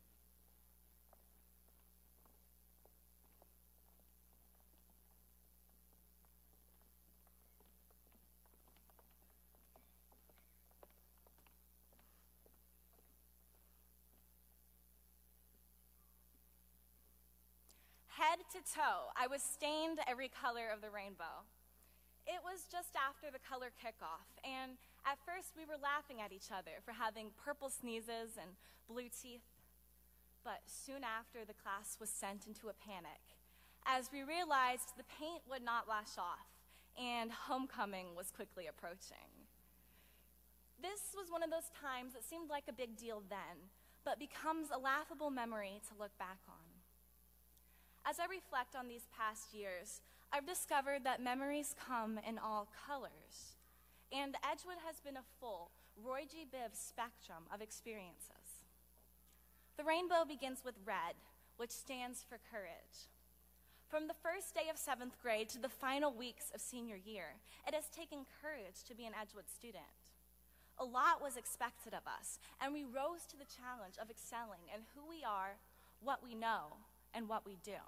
Head to toe, I was stained every color of the rainbow. It was just after the color kickoff, and at first we were laughing at each other for having purple sneezes and blue teeth. But soon after, the class was sent into a panic, as we realized the paint would not wash off, and homecoming was quickly approaching. This was one of those times that seemed like a big deal then, but becomes a laughable memory to look back on. As I reflect on these past years, I've discovered that memories come in all colors, and Edgewood has been a full Roy G. Biv spectrum of experiences. The rainbow begins with red, which stands for courage. From the first day of seventh grade to the final weeks of senior year, it has taken courage to be an Edgewood student. A lot was expected of us, and we rose to the challenge of excelling in who we are, what we know, and what we do.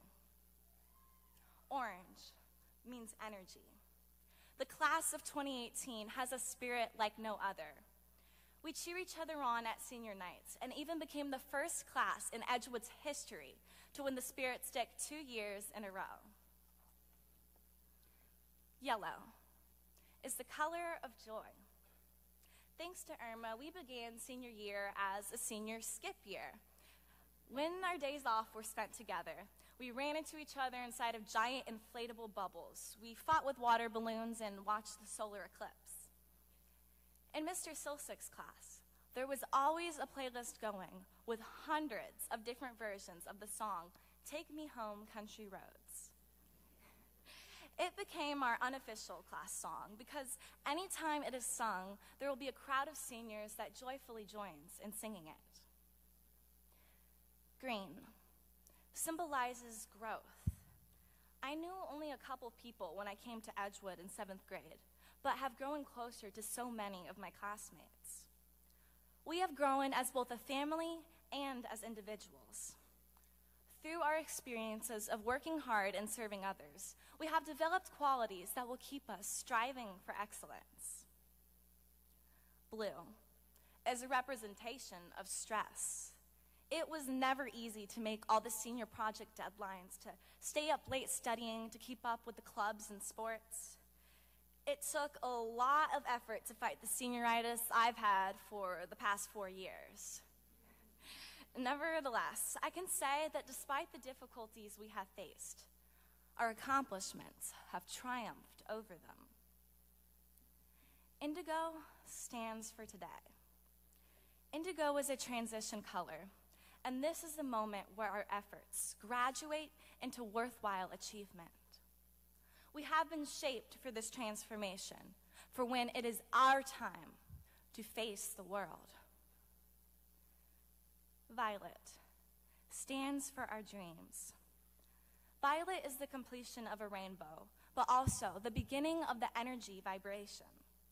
Orange means energy. The class of twenty eighteen has a spirit like no other. We cheer each other on at senior nights and even became the first class in Edgewood's history to win the Spirit Stick two years in a row. Yellow is the color of joy. Thanks to Irma, we began senior year as a senior skip year. When our days off were spent together, we ran into each other inside of giant inflatable bubbles. We fought with water balloons and watched the solar eclipse. In Mister Silsick's class, there was always a playlist going with hundreds of different versions of the song, Take Me Home, Country Roads. It became our unofficial class song because anytime it is sung, there will be a crowd of seniors that joyfully joins in singing it. Green symbolizes growth. I knew only a couple people when I came to Edgewood in seventh grade, but have grown closer to so many of my classmates. We have grown as both a family and as individuals. Through our experiences of working hard and serving others, we have developed qualities that will keep us striving for excellence. Blue is a representation of stress. It was never easy to make all the senior project deadlines, to stay up late studying, to keep up with the clubs and sports. It took a lot of effort to fight the senioritis I've had for the past four years. Nevertheless, I can say that despite the difficulties we have faced, our accomplishments have triumphed over them. Indigo stands for today. Indigo is a transition color, and this is the moment where our efforts graduate into worthwhile achievement. We have been shaped for this transformation, for when it is our time to face the world. Violet stands for our dreams. Violet is the completion of a rainbow, but also the beginning of the energy vibration.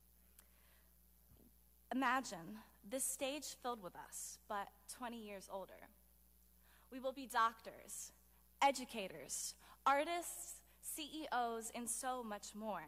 Imagine this stage filled with us, but twenty years older. We will be doctors, educators, artists, C E Os, and so much more.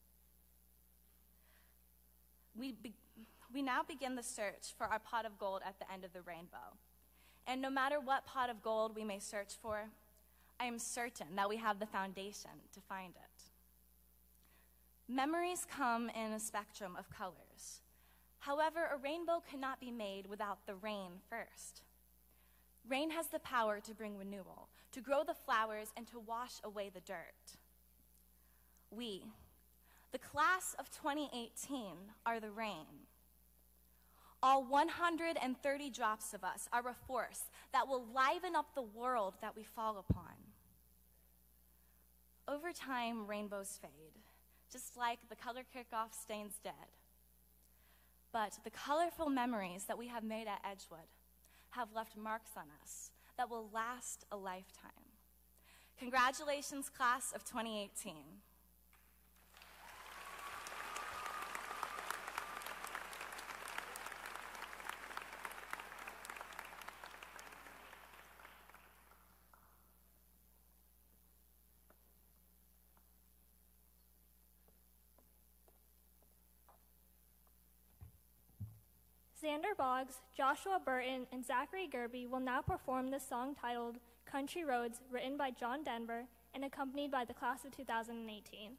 We, be, we now begin the search for our pot of gold at the end of the rainbow. And no matter what pot of gold we may search for, I am certain that we have the foundation to find it. Memories come in a spectrum of colors. However, a rainbow cannot be made without the rain first. Rain has the power to bring renewal, to grow the flowers, and to wash away the dirt. We, the class of twenty eighteen, are the rain. All one hundred thirty drops of us are a force that will liven up the world that we fall upon. Over time, rainbows fade, just like the color kickoff stains dead. But the colorful memories that we have made at Edgewood have left marks on us that will last a lifetime. Congratulations, class of twenty eighteen. Xander Boggs, Joshua Burton, and Zachary Gerby will now perform the song titled Country Roads, written by John Denver and accompanied by the class of two thousand eighteen.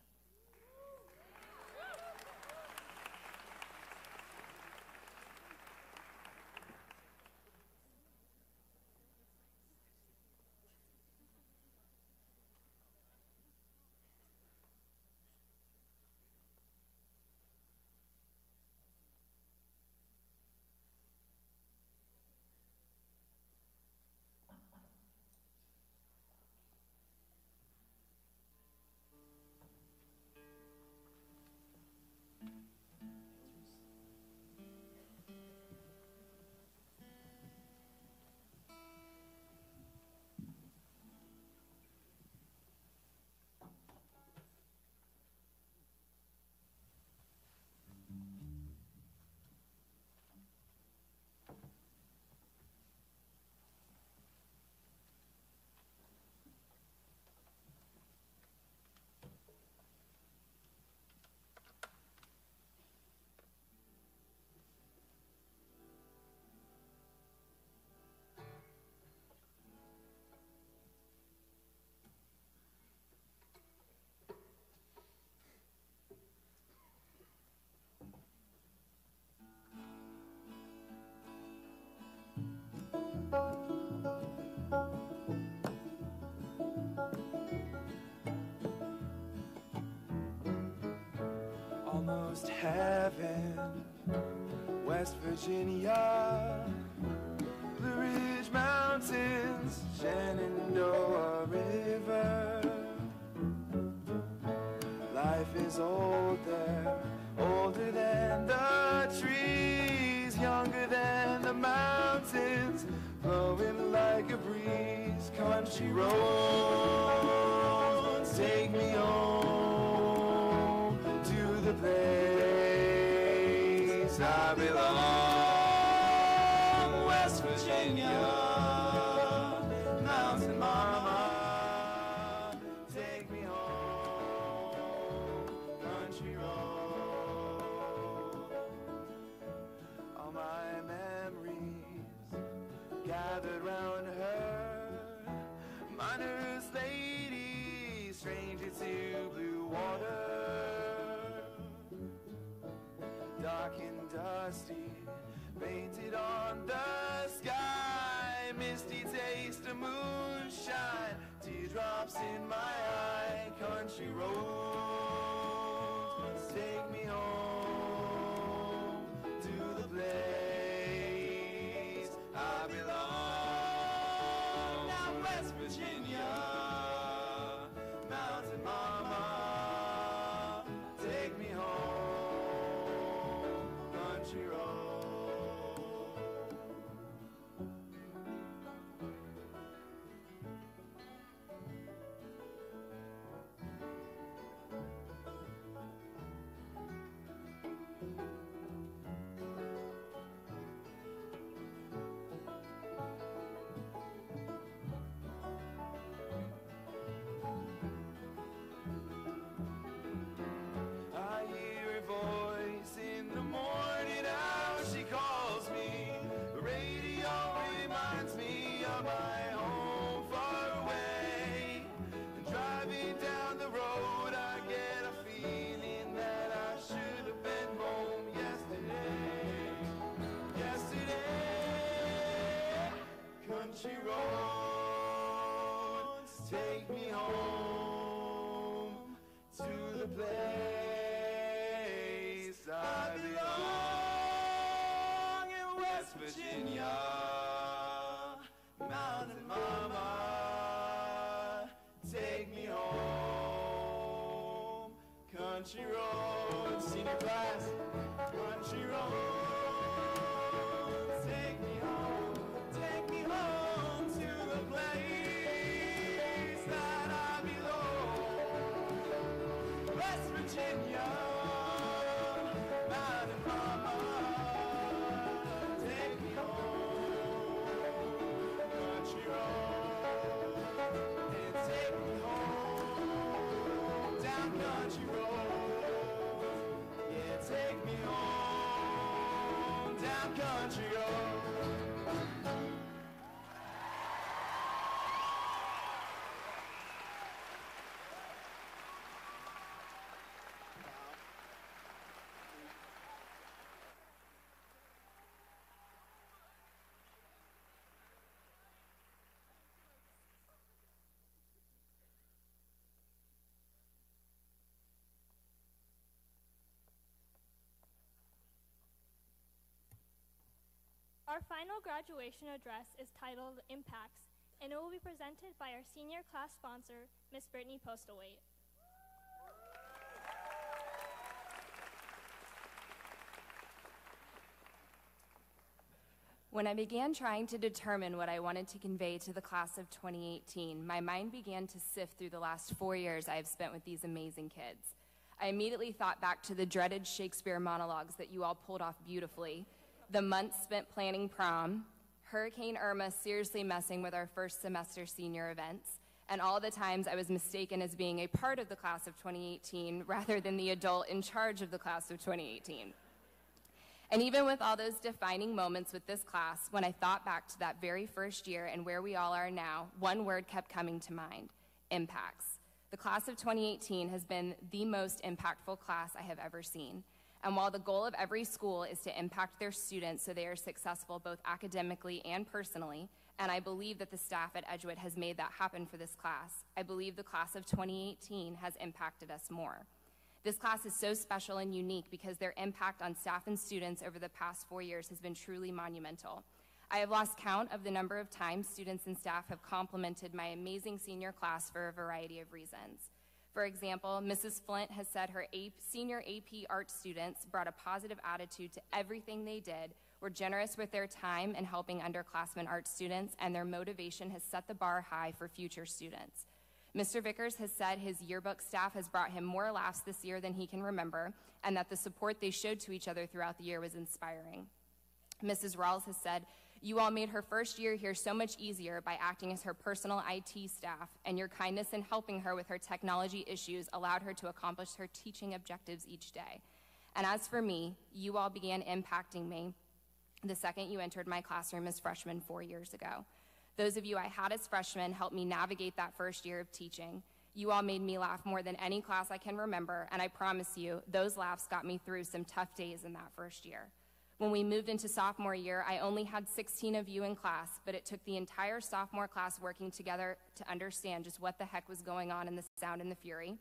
Almost heaven, West Virginia, Blue Ridge Mountains, Shenandoah River. Life is old there, older than the trees, younger than the mountains, blowing like a breeze. Country roads, take me home to the place I belong. West Virginia, mountain mama, take me home. Country road, all my memories gathered round her, miner's lady, stranger to blue water. Dark and dusty, painted on the sky, misty taste of moonshine, teardrops in my eye. Country roads, take me home to the place I belong. Now West Virginia, mountain mama, take me home. Country road. I hear a voice in the morning hour, she calls me. The radio reminds me of my home far away. And driving down the road, I get a feeling that I should have been home yesterday. Yesterday, country roads, take me home to the place I belong. In West Virginia, mountain mama, take me home. Country roads, senior class, country roads, take me home, take me home to the place that I belong. West Virginia, mountain mama, take me home. Country road, and take me home. Down country road, yeah, take me home. Down country road. Our final graduation address is titled Impacts, and it will be presented by our senior class sponsor, Miss Brittany Postlewaite. When I began trying to determine what I wanted to convey to the class of twenty eighteen, my mind began to sift through the last four years I have spent with these amazing kids. I immediately thought back to the dreaded Shakespeare monologues that you all pulled off beautifully, the months spent planning prom, Hurricane Irma seriously messing with our first semester senior events, and all the times I was mistaken as being a part of the class of twenty eighteen rather than the adult in charge of the class of twenty eighteen. And even with all those defining moments with this class, when I thought back to that very first year and where we all are now, one word kept coming to mind: impacts. The class of twenty eighteen has been the most impactful class I have ever seen. And while the goal of every school is to impact their students so they are successful both academically and personally, and I believe that the staff at Edgewood has made that happen for this class, I believe the class of twenty eighteen has impacted us more. This class is so special and unique because their impact on staff and students over the past four years has been truly monumental. I have lost count of the number of times students and staff have complimented my amazing senior class for a variety of reasons. For example, Missus Flint has said her A- senior A P art students brought a positive attitude to everything they did, were generous with their time in helping underclassmen art students, and their motivation has set the bar high for future students. Mister Vickers has said his yearbook staff has brought him more laughs this year than he can remember, and that the support they showed to each other throughout the year was inspiring. Missus Rawls has said, "You all made her first year here so much easier by acting as her personal I T staff, and your kindness in helping her with her technology issues allowed her to accomplish her teaching objectives each day. And as for me, you all began impacting me the second you entered my classroom as freshmen four years ago. Those of you I had as freshmen helped me navigate that first year of teaching. You all made me laugh more than any class I can remember, and I promise you, those laughs got me through some tough days in that first year. When we moved into sophomore year, I only had sixteen of you in class, but it took the entire sophomore class working together to understand just what the heck was going on in the Sound and the Fury.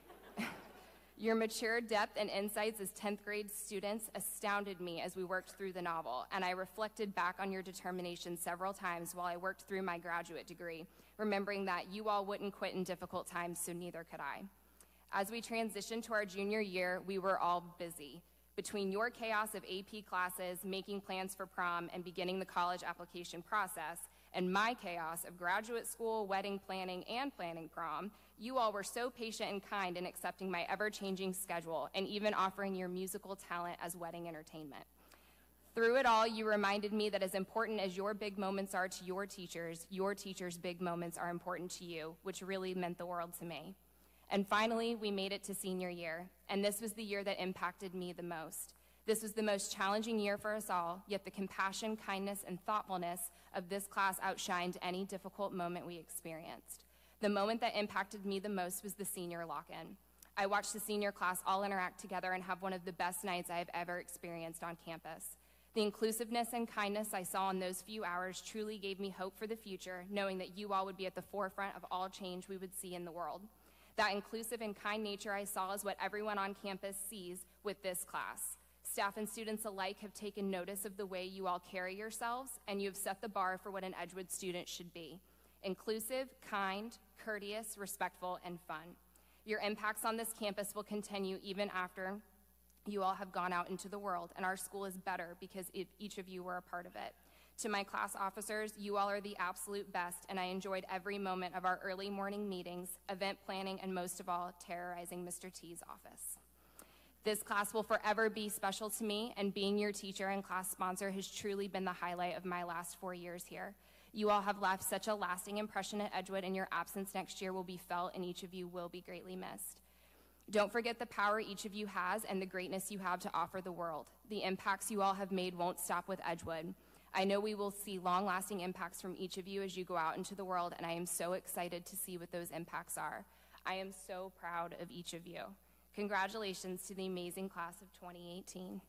Your mature depth and insights as tenth grade students astounded me as we worked through the novel, and I reflected back on your determination several times while I worked through my graduate degree, remembering that you all wouldn't quit in difficult times, so neither could I. As we transitioned to our junior year, we were all busy. Between your chaos of A P classes, making plans for prom, and beginning the college application process, and my chaos of graduate school, wedding planning, and planning prom, you all were so patient and kind in accepting my ever-changing schedule and even offering your musical talent as wedding entertainment. Through it all, you reminded me that as important as your big moments are to your teachers, your teachers' big moments are important to you, which really meant the world to me. And finally, we made it to senior year, and this was the year that impacted me the most. This was the most challenging year for us all, yet the compassion, kindness, and thoughtfulness of this class outshined any difficult moment we experienced. The moment that impacted me the most was the senior lock-in. I watched the senior class all interact together and have one of the best nights I have ever experienced on campus. The inclusiveness and kindness I saw in those few hours truly gave me hope for the future, knowing that you all would be at the forefront of all change we would see in the world. That inclusive and kind nature I saw is what everyone on campus sees with this class. Staff and students alike have taken notice of the way you all carry yourselves, and you have set the bar for what an Edgewood student should be: inclusive, kind, courteous, respectful, and fun. Your impacts on this campus will continue even after you all have gone out into the world, and our school is better because each of you were a part of it. To my class officers, you all are the absolute best, and I enjoyed every moment of our early morning meetings, event planning, and most of all, terrorizing Mister T's office. This class will forever be special to me, and being your teacher and class sponsor has truly been the highlight of my last four years here. You all have left such a lasting impression at Edgewood, and your absence next year will be felt, and each of you will be greatly missed. Don't forget the power each of you has and the greatness you have to offer the world. The impacts you all have made won't stop with Edgewood. I know we will see long-lasting impacts from each of you as you go out into the world, and I am so excited to see what those impacts are. I am so proud of each of you. Congratulations to the amazing class of twenty eighteen.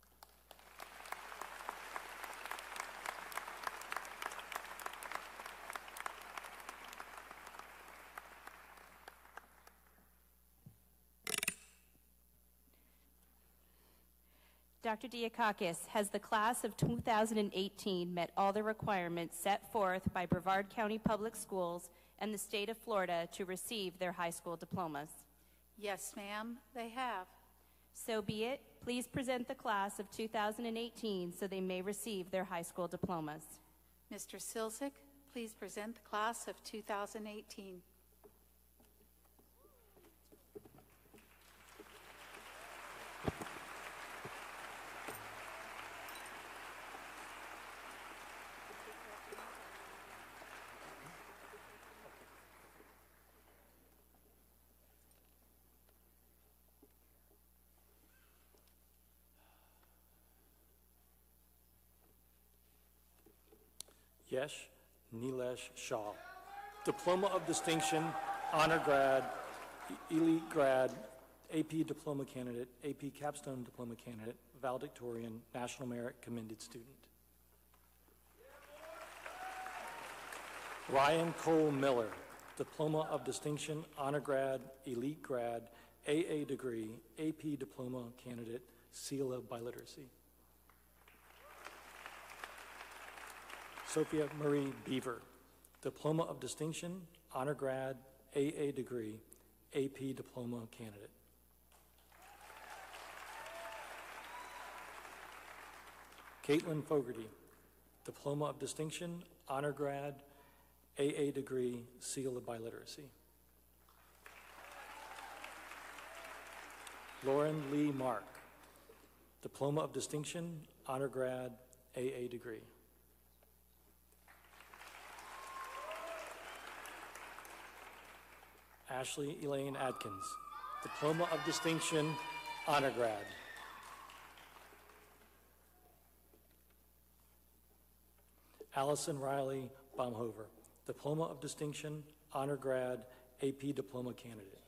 Doctor Diakakis, has the class of two thousand eighteen met all the requirements set forth by Brevard County Public Schools and the state of Florida to receive their high school diplomas? Yes, ma'am, they have. So be it. Please present the class of two thousand eighteen so they may receive their high school diplomas. Mister Silzik, please present the class of two thousand eighteen. Yesh Nilesh Shah, Diploma of Distinction, Honor Grad, Elite Grad, A P Diploma Candidate, A P Capstone Diploma Candidate, Valedictorian, National Merit Commended Student. Ryan Cole Miller, Diploma of Distinction, Honor Grad, Elite Grad, A A Degree, A P Diploma Candidate, Seal of Biliteracy. Sophia Marie Beaver, Diploma of Distinction, Honor Grad, A A Degree, A P Diploma Candidate. Caitlin Fogarty, Diploma of Distinction, Honor Grad, A A Degree, Seal of Biliteracy. Lauren Lee Mark, Diploma of Distinction, Honor Grad, A A Degree. Ashley Elaine Adkins, Diploma of Distinction, Honor Grad. Allison Riley Baumhover, Diploma of Distinction, Honor Grad, A P Diploma Candidate.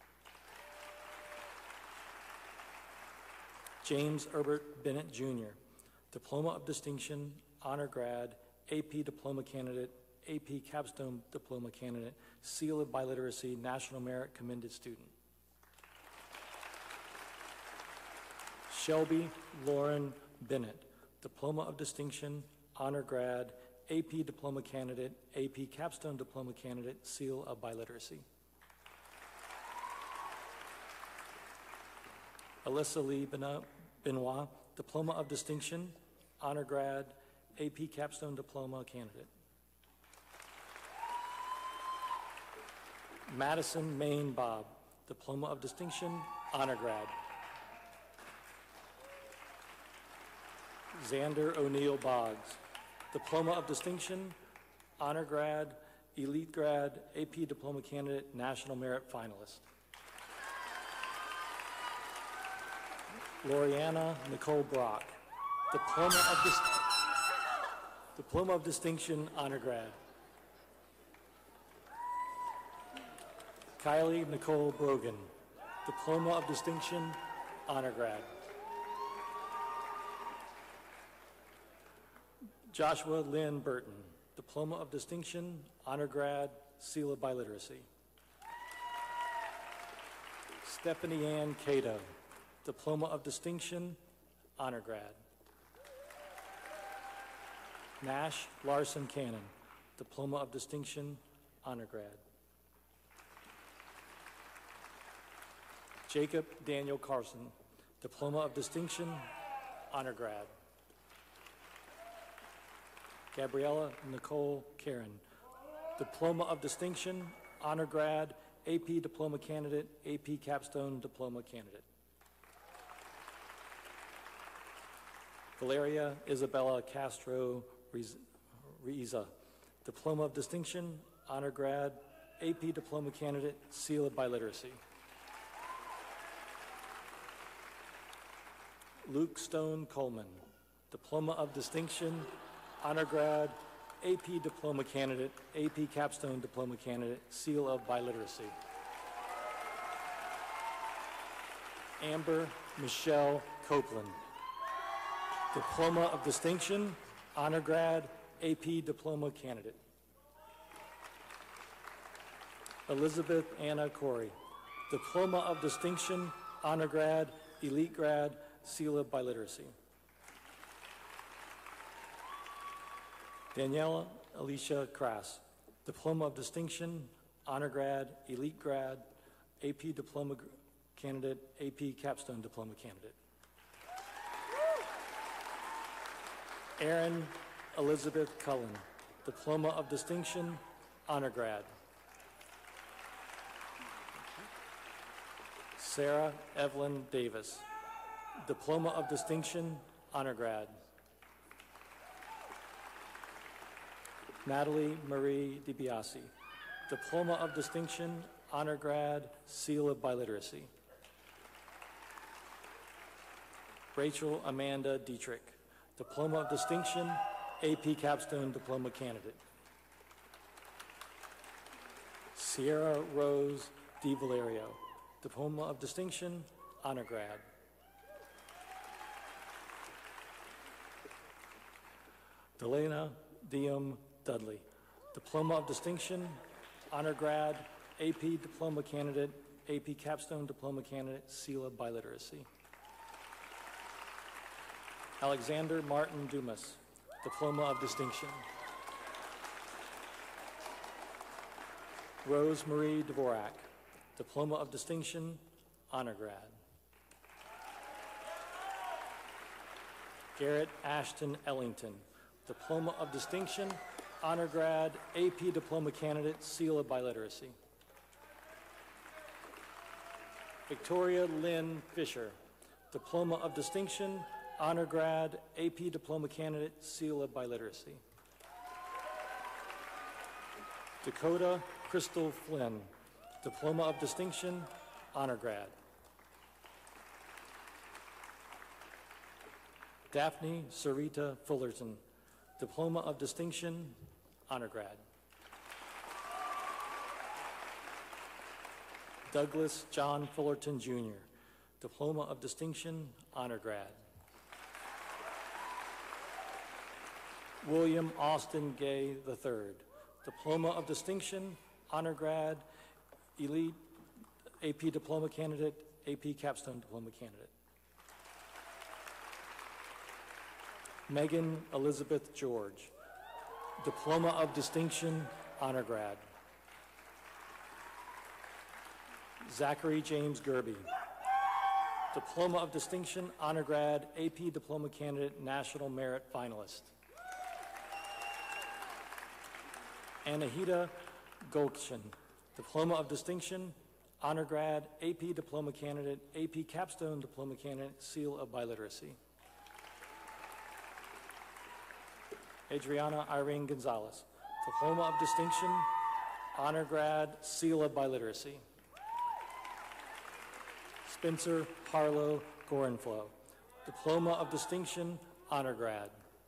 James Herbert Bennett Junior, Diploma of Distinction, Honor Grad, A P Diploma Candidate, A P Capstone Diploma Candidate, Seal of Biliteracy, National Merit Commended Student. Shelby Lauren Bennett, Diploma of Distinction, Honor Grad, A P Diploma Candidate, A P Capstone Diploma Candidate, Seal of Biliteracy. Alyssa Lee Benoit, Diploma of Distinction, Honor Grad, A P Capstone Diploma Candidate. Madison Maine Bob, Diploma of Distinction, Honor Grad. Xander O'Neill Boggs, Diploma of Distinction, Honor Grad, Elite Grad, A P Diploma Candidate, National Merit Finalist. Loriana Nicole Brock, Diploma of, Dis Diploma of Distinction, Honor Grad. Kylie Nicole Brogan, Diploma of Distinction, Honor Grad. Joshua Lynn Burton, Diploma of Distinction, Honor Grad, Seal of Biliteracy. Stephanie Ann Cato, Diploma of Distinction, Honor Grad. Nash Larson Cannon, Diploma of Distinction, Honor Grad. Jacob Daniel Carson, Diploma of Distinction, Honor Grad. Gabriella Nicole Karen, Diploma of Distinction, Honor Grad, A P Diploma Candidate, A P Capstone Diploma Candidate. Valeria Isabella Castro Riza, Diploma of Distinction, Honor Grad, A P Diploma Candidate, Seal of Biliteracy. Luke Stone Coleman, Diploma of Distinction, Honor Grad, A P Diploma Candidate, A P Capstone Diploma Candidate, Seal of Biliteracy. Amber Michelle Copeland, Diploma of Distinction, Honor Grad, A P Diploma Candidate. Elizabeth Anna Corey, Diploma of Distinction, Honor Grad, Elite Grad, Seal of Biliteracy. Daniela Alicia Crass, Diploma of Distinction, Honor Grad, Elite Grad, A P Diploma Candidate, A P Capstone Diploma Candidate. Erin Elizabeth Cullen, Diploma of Distinction, Honor Grad. Sarah Evelyn Davis, Diploma of Distinction, Honor Grad. Natalie Marie DiBiase, Diploma of Distinction, Honor Grad, Seal of Biliteracy. Rachel Amanda Dietrich, Diploma of Distinction, A P Capstone Diploma Candidate. Sierra Rose DiValerio, Diploma of Distinction, Honor Grad. Delana Diem Dudley, Diploma of Distinction, Honor Grad, A P Diploma Candidate, A P Capstone Diploma Candidate, Seal of Biliteracy. Alexander Martin Dumas, Diploma of Distinction. Rose Marie Dvorak, Diploma of Distinction, Honor Grad. Garrett Ashton Ellington, Diploma of Distinction, Honor Grad, A P Diploma Candidate, Seal of Biliteracy. Victoria Lynn Fisher, Diploma of Distinction, Honor Grad, A P Diploma Candidate, Seal of Biliteracy. Dakota Crystal Flynn, Diploma of Distinction, Honor Grad. Daphne Sarita Fullerton, Diploma of Distinction, Honor Grad. Douglas John Fullerton Junior, Diploma of Distinction, Honor Grad. William Austin Gay the third, Diploma of Distinction, Honor Grad, Elite A P Diploma Candidate, A P Capstone Diploma Candidate. Megan Elizabeth George, Diploma of Distinction, Honor Grad. Zachary James Gerby, Diploma of Distinction, Honor Grad, A P Diploma Candidate, National Merit Finalist. Anahita Golkshin, Diploma of Distinction, Honor Grad, A P Diploma Candidate, A P Capstone Diploma Candidate, Seal of Biliteracy. Adriana Irene Gonzalez, Diploma of Distinction, Honor Grad, Seal of Biliteracy. Spencer Harlow Gorenflow, Diploma of Distinction, Honor Grad.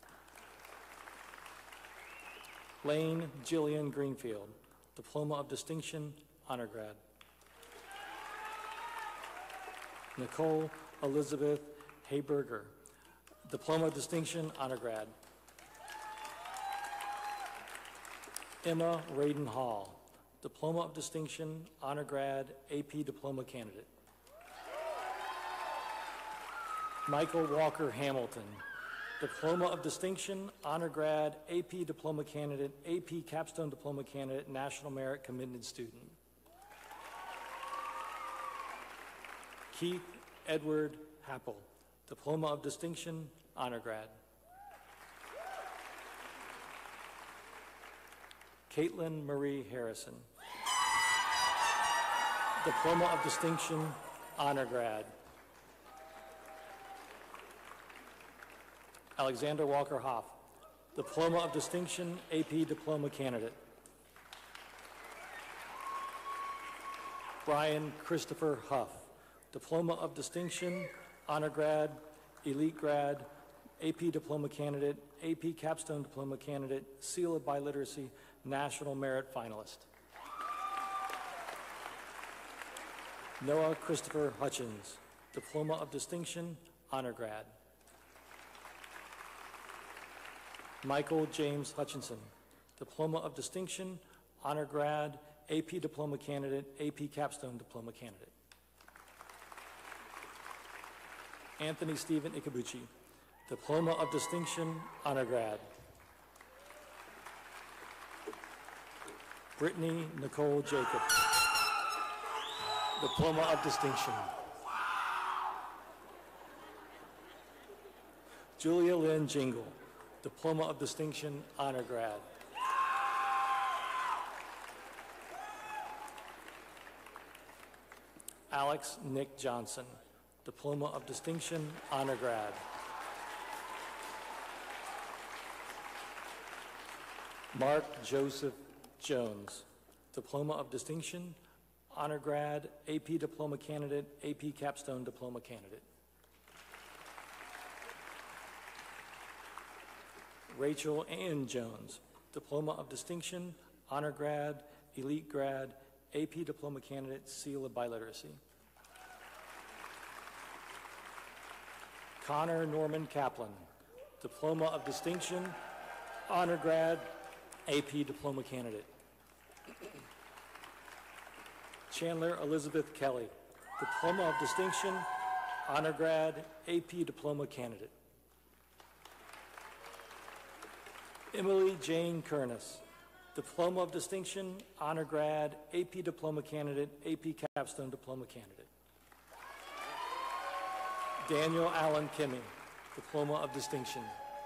Lane Jillian Greenfield, Diploma of Distinction, Honor Grad. Nicole Elizabeth Hayberger, Diploma of Distinction, Honor Grad. Emma Raden Hall, Diploma of Distinction, Honor Grad, A P Diploma Candidate. Michael Walker Hamilton, Diploma of Distinction, Honor Grad, A P Diploma Candidate, A P Capstone Diploma Candidate, National Merit Commended Student. Keith Edward Happel, Diploma of Distinction, Honor Grad. Caitlin Marie Harrison, Diploma of Distinction, Honor Grad. Alexander Walker Hoff, Diploma of Distinction, A P Diploma Candidate. Brian Christopher Huff, Diploma of Distinction, Honor Grad, elite grad, A P diploma candidate, A P capstone diploma candidate, Seal of Biliteracy, National Merit finalist. Noah Christopher Hutchins, Diploma of Distinction, Honor Grad. Michael James Hutchinson, Diploma of Distinction, Honor Grad, A P Diploma Candidate, A P Capstone Diploma Candidate. Anthony Stephen Ikabuchi, Diploma of Distinction, Honor Grad. Brittany Nicole Jacob, Diploma of Distinction. Julia Lynn Jingle, Diploma of Distinction, Honor Grad. Alex Nick Johnson, Diploma of Distinction, Honor Grad. Mark Joseph Jones, Diploma of Distinction, Honor Grad, A P Diploma Candidate, A P Capstone Diploma Candidate. Rachel Ann Jones, Diploma of Distinction, Honor Grad, Elite Grad, A P Diploma Candidate, Seal of Biliteracy. Connor Norman Kaplan, Diploma of Distinction, Honor Grad, A P Diploma Candidate. Chandler Elizabeth Kelly, Diploma of Distinction, Honor Grad, A P Diploma Candidate. Emily Jane Kernis, Diploma of Distinction, Honor Grad, A P Diploma Candidate, A P Capstone Diploma Candidate. Daniel Allen Kimming, Diploma of Distinction.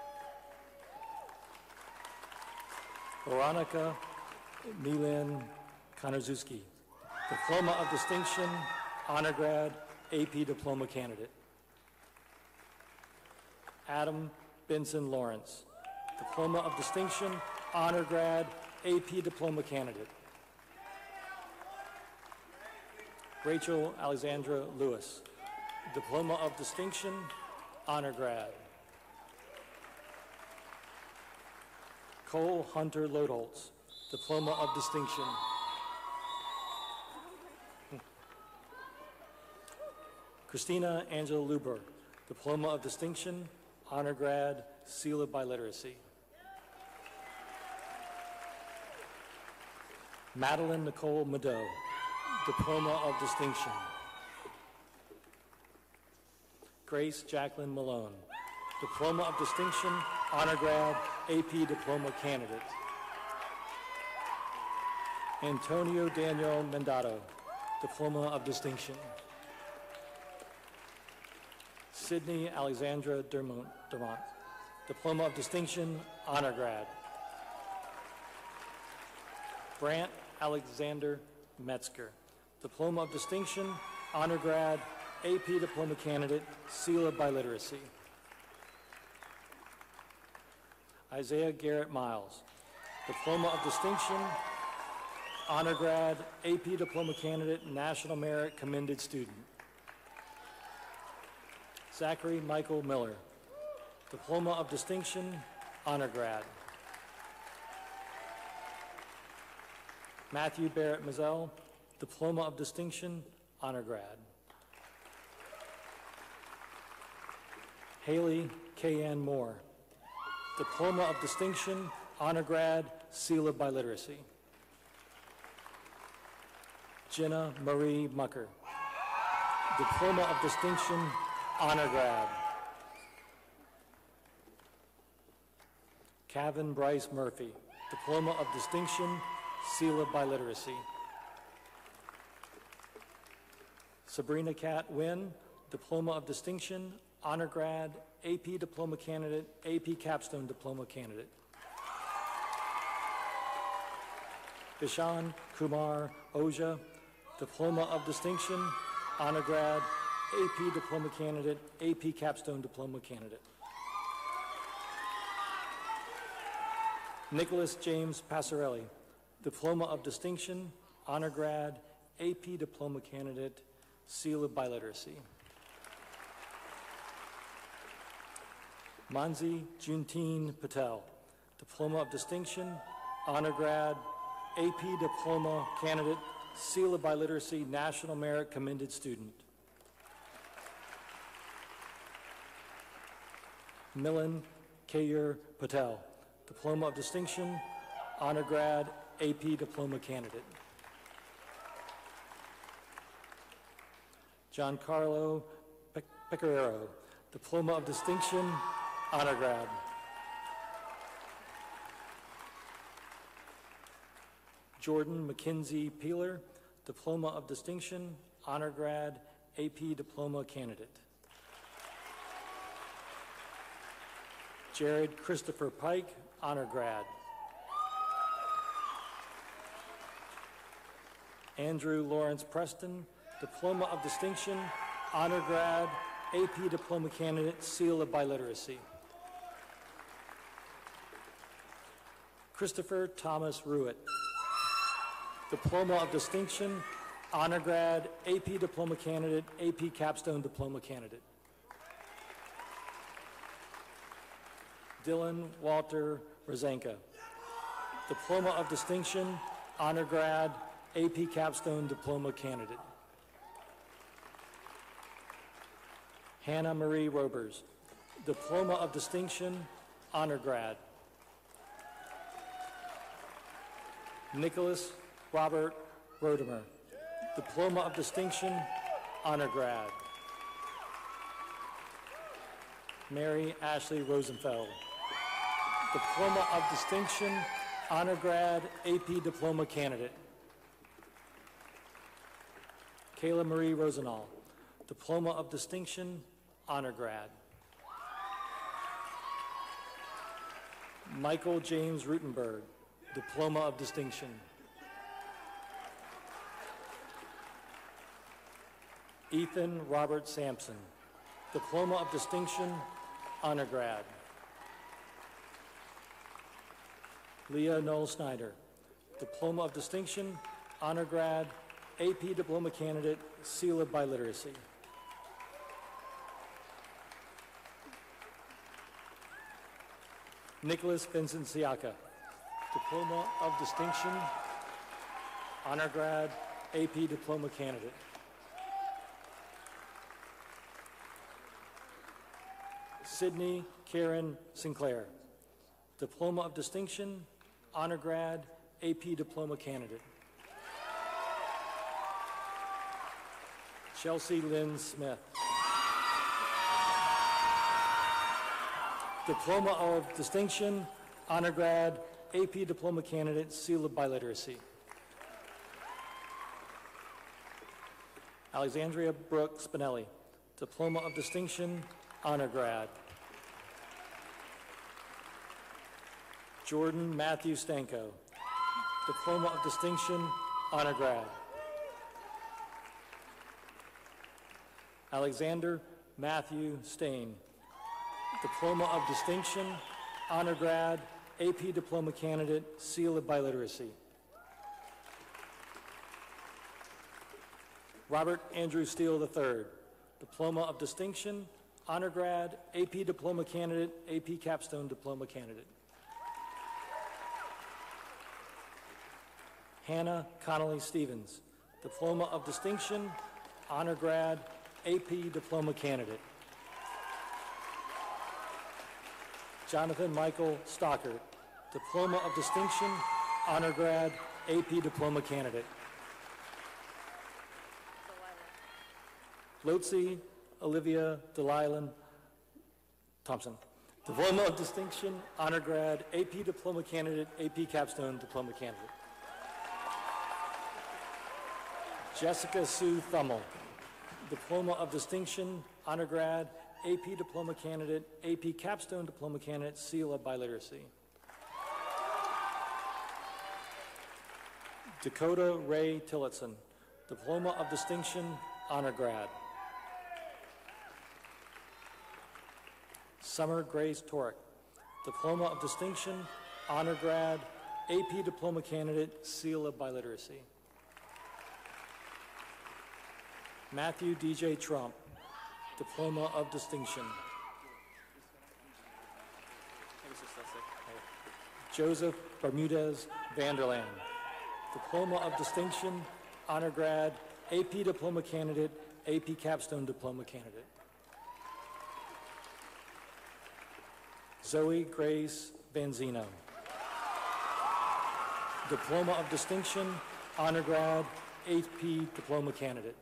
Veronica Milan Konarzuski, Diploma of Distinction, Honor Grad, A P Diploma Candidate. Adam Benson Lawrence, Diploma of Distinction, Honor Grad, A P Diploma Candidate. Rachel Alexandra Lewis, Diploma of Distinction, Honor Grad. Cole Hunter Lodholtz, Diploma of Distinction. Christina Angela Luber, Diploma of Distinction, Honor Grad, Seal of Biliteracy. Madeline Nicole Mado, Diploma of Distinction. Grace Jacqueline Malone, Diploma of Distinction, Honor Grad, A P Diploma Candidate. Antonio Daniel Mendato, Diploma of Distinction. Sydney Alexandra Dermont, Dermont, Diploma of Distinction, Honor Grad. Brant Alexander Metzger, Diploma of Distinction, Honor Grad, A P Diploma Candidate, Seal of Biliteracy. Isaiah Garrett Miles, Diploma of Distinction, Honor Grad, A P Diploma Candidate, National Merit Commended Student. Zachary Michael Miller, Diploma of Distinction, Honor Grad. Matthew Barrett Mazel, Diploma of Distinction, Honor Grad. Haley K. Ann Moore, Diploma of Distinction, Honor Grad, Seal of Biliteracy. Jenna Marie Mucker, Diploma of Distinction, Honor Grad. Kevin Bryce Murphy, Diploma of Distinction, Seal of Biliteracy. Sabrina Cat Wynn, Diploma of Distinction, Honor Grad, A P Diploma Candidate, A P Capstone Diploma Candidate. Ishan Kumar Oja, Diploma of Distinction, Honor Grad, A P Diploma Candidate, A P Capstone Diploma Candidate. Nicholas James Passarelli, Diploma of Distinction, Honor Grad, A P Diploma Candidate, Seal of Biliteracy. Manzi Juntine Patel, Diploma of Distinction, Honor Grad, A P Diploma Candidate, Seal of Biliteracy, National Merit Commended Student. Milan Kayur Patel, Diploma of Distinction, Honor Grad, A P Diploma Candidate. Giancarlo Pe- Pecoraro, Diploma of Distinction, Honor Grad. Jordan Mackenzie Peeler, Diploma of Distinction, Honor Grad, A P Diploma Candidate. Jared Christopher Pike, Honor Grad. Andrew Lawrence Preston, Diploma of Distinction, Honor Grad, A P Diploma Candidate, Seal of Biliteracy. Christopher Thomas Ruitt, Diploma of Distinction, Honor Grad, A P Diploma Candidate, A P Capstone Diploma Candidate. Dylan Walter Rozenka, Diploma of Distinction, Honor Grad, A P Capstone Diploma Candidate. Hannah Marie Robers, Diploma of Distinction, Honor Grad. Nicholas Robert Rodemer, Diploma of Distinction, Honor Grad. Mary Ashley Rosenfeld, Diploma of Distinction, Honor Grad, A P Diploma Candidate. Kayla Marie Rosenall, Diploma of Distinction, Honor Grad. Michael James Rutenberg, Diploma of Distinction. Ethan Robert Sampson, Diploma of Distinction, Honor Grad. Leah Noel Snyder, Diploma of Distinction, Honor Grad, A P Diploma Candidate, Seal of Biliteracy. Nicholas Vincent Siaka, Diploma of Distinction, Honor Grad, A P Diploma Candidate. Sydney Karen Sinclair, Diploma of Distinction, Honor Grad, A P Diploma Candidate. Chelsea Lynn Smith, Diploma of Distinction, Honor Grad, A P Diploma Candidate, Seal of Biliteracy. Alexandria Brooke Spinelli, Diploma of Distinction, Honor Grad. Jordan Matthew Stanko, Diploma of Distinction, Honor Grad. Alexander Matthew Stain, Diploma of Distinction, Honor Grad, A P Diploma Candidate, Seal of Biliteracy. Robert Andrew Steele the third, Diploma of Distinction, Honor Grad, A P Diploma Candidate, A P Capstone Diploma Candidate. Hannah Connolly Stevens, Diploma of Distinction, Honor Grad, A P Diploma Candidate. Jonathan Michael Stockert, Diploma of Distinction, Honor Grad, A P Diploma Candidate. Lotzi Olivia Delilan Thompson, Diploma of Distinction, Honor Grad, A P Diploma Candidate, A P Capstone Diploma Candidate. Jessica Sue Thummel, Diploma of Distinction, Honor Grad, A P Diploma Candidate, A P Capstone Diploma Candidate, Seal of Biliteracy. Dakota Ray Tillotson, Diploma of Distinction, Honor Grad. Summer Grace Torek, Diploma of Distinction, Honor Grad, A P Diploma Candidate, Seal of Biliteracy. Matthew D J Trump, Diploma of Distinction. Joseph Bermudez Vanderland, Diploma of Distinction, Honor Grad, A P Diploma Candidate, A P Capstone Diploma Candidate. Zoe Grace Vanzino, Diploma of Distinction, Honor Grad, A P Diploma Candidate.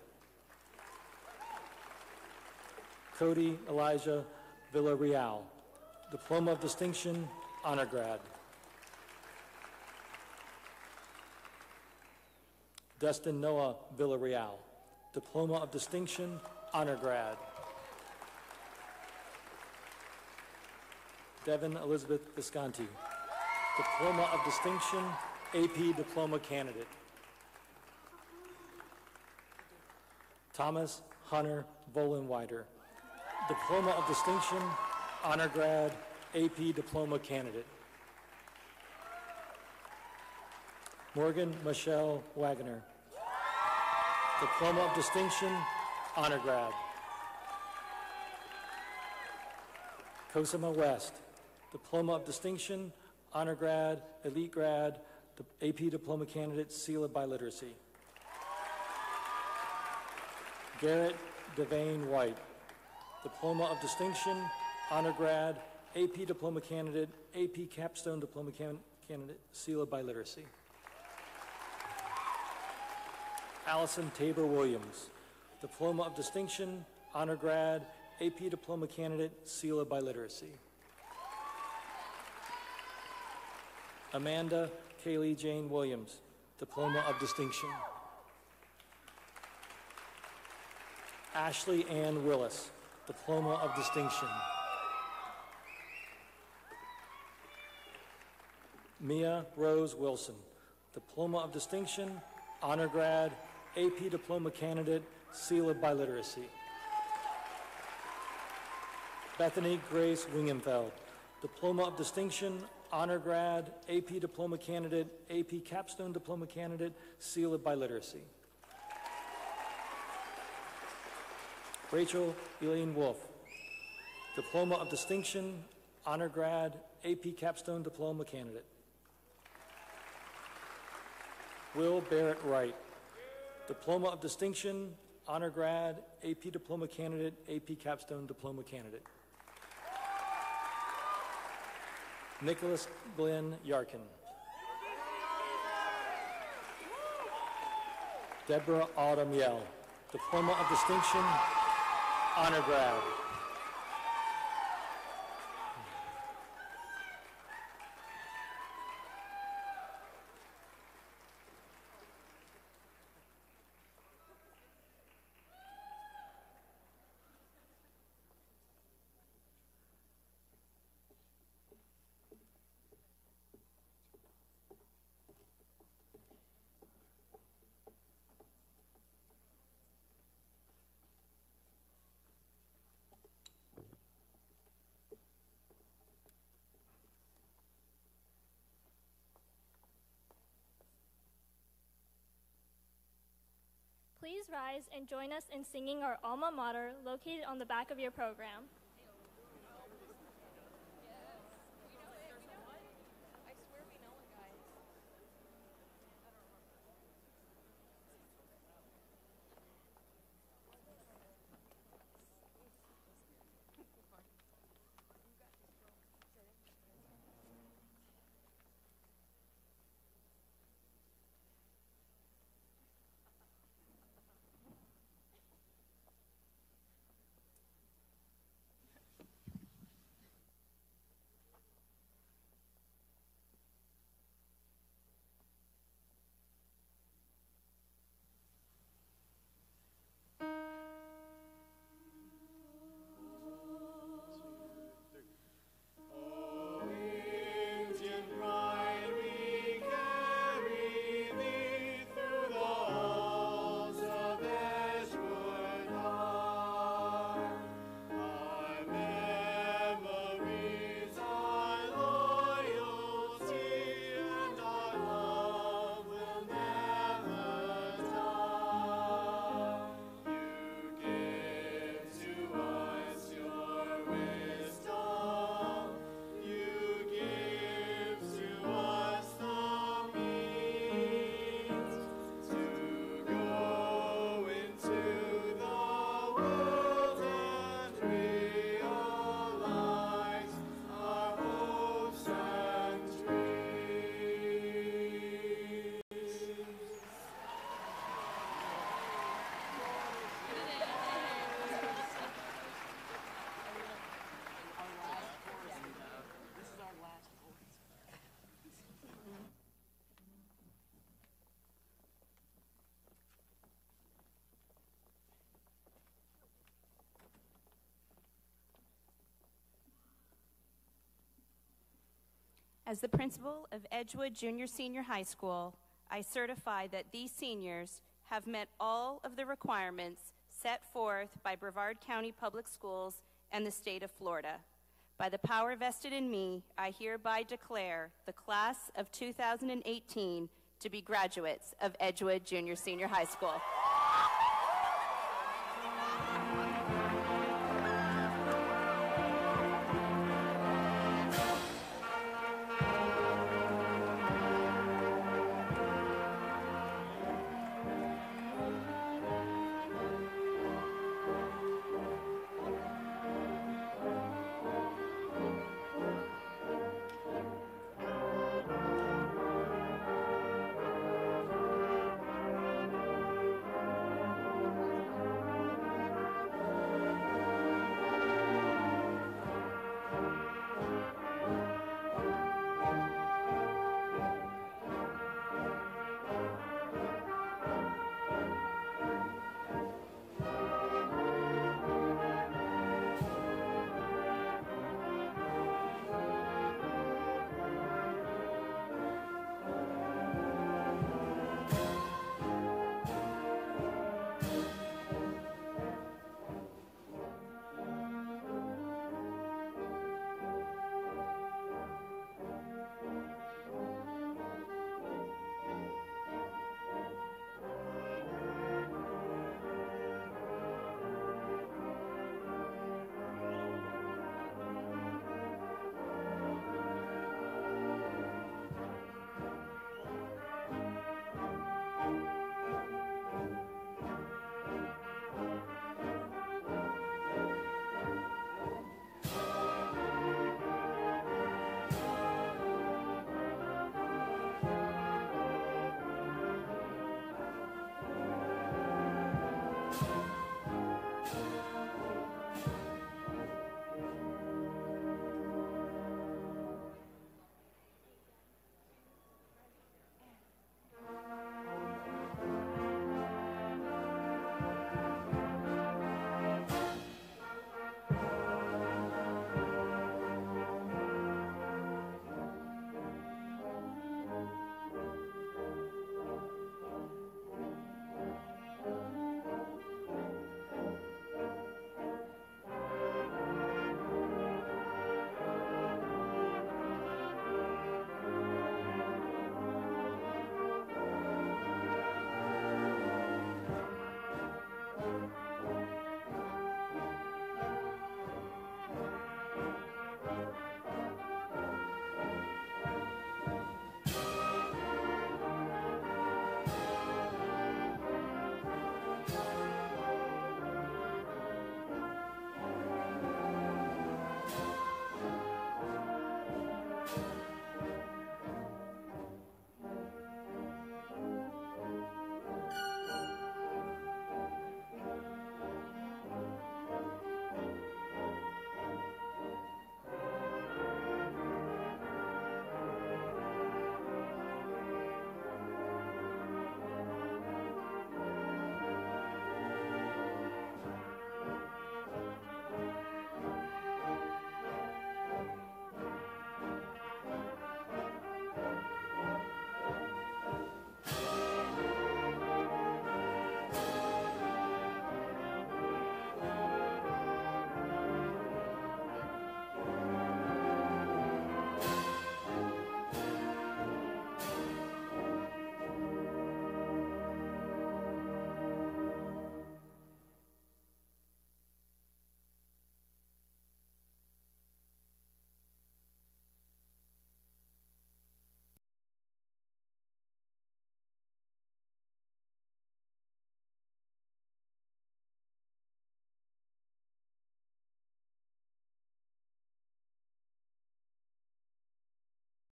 Cody Elijah Villarreal, Diploma of Distinction, Honor Grad. Dustin Noah Villarreal, Diploma of Distinction, Honor Grad. Devin Elizabeth Visconti, Diploma of Distinction, A P Diploma Candidate. Thomas Hunter Volenweider, Diploma of Distinction, Honor Grad, A P Diploma Candidate. Morgan Michelle Wagner, Diploma of Distinction, Honor Grad. Cosima West, Diploma of Distinction, Honor Grad, Elite Grad, A P Diploma Candidate, Seal of Biliteracy. Garrett Devane White, Diploma of Distinction, Honor Grad, A P Diploma Candidate, A P Capstone Diploma can Candidate, Seal of Biliteracy. Allison Tabor Williams, Diploma of Distinction, Honor Grad, A P Diploma Candidate, Seal of Biliteracy. Amanda Kaylee Jane Williams, Diploma of Distinction. Ashley Ann Willis, Diploma of Distinction. Mia Rose Wilson, Diploma of Distinction, Honor Grad, A P Diploma Candidate, Seal of Biliteracy. Bethany Grace Wingenfeld, Diploma of Distinction, Honor Grad, A P Diploma Candidate, A P Capstone Diploma Candidate, Seal of Biliteracy. Rachel Elaine Wolf, Diploma of Distinction, Honor Grad, A P Capstone Diploma Candidate. Will Barrett Wright, Diploma of Distinction, Honor Grad, A P Diploma Candidate, A P Capstone Diploma Candidate. Nicholas Glenn Yarkin. Deborah Autumn Yell, Diploma of Distinction, Honor Grad. Please rise and join us in singing our alma mater located on the back of your program. As the principal of Edgewood Junior Senior High School, I certify that these seniors have met all of the requirements set forth by Brevard County Public Schools and the state of Florida. By the power vested in me, I hereby declare the class of two thousand eighteen to be graduates of Edgewood Junior Senior High School.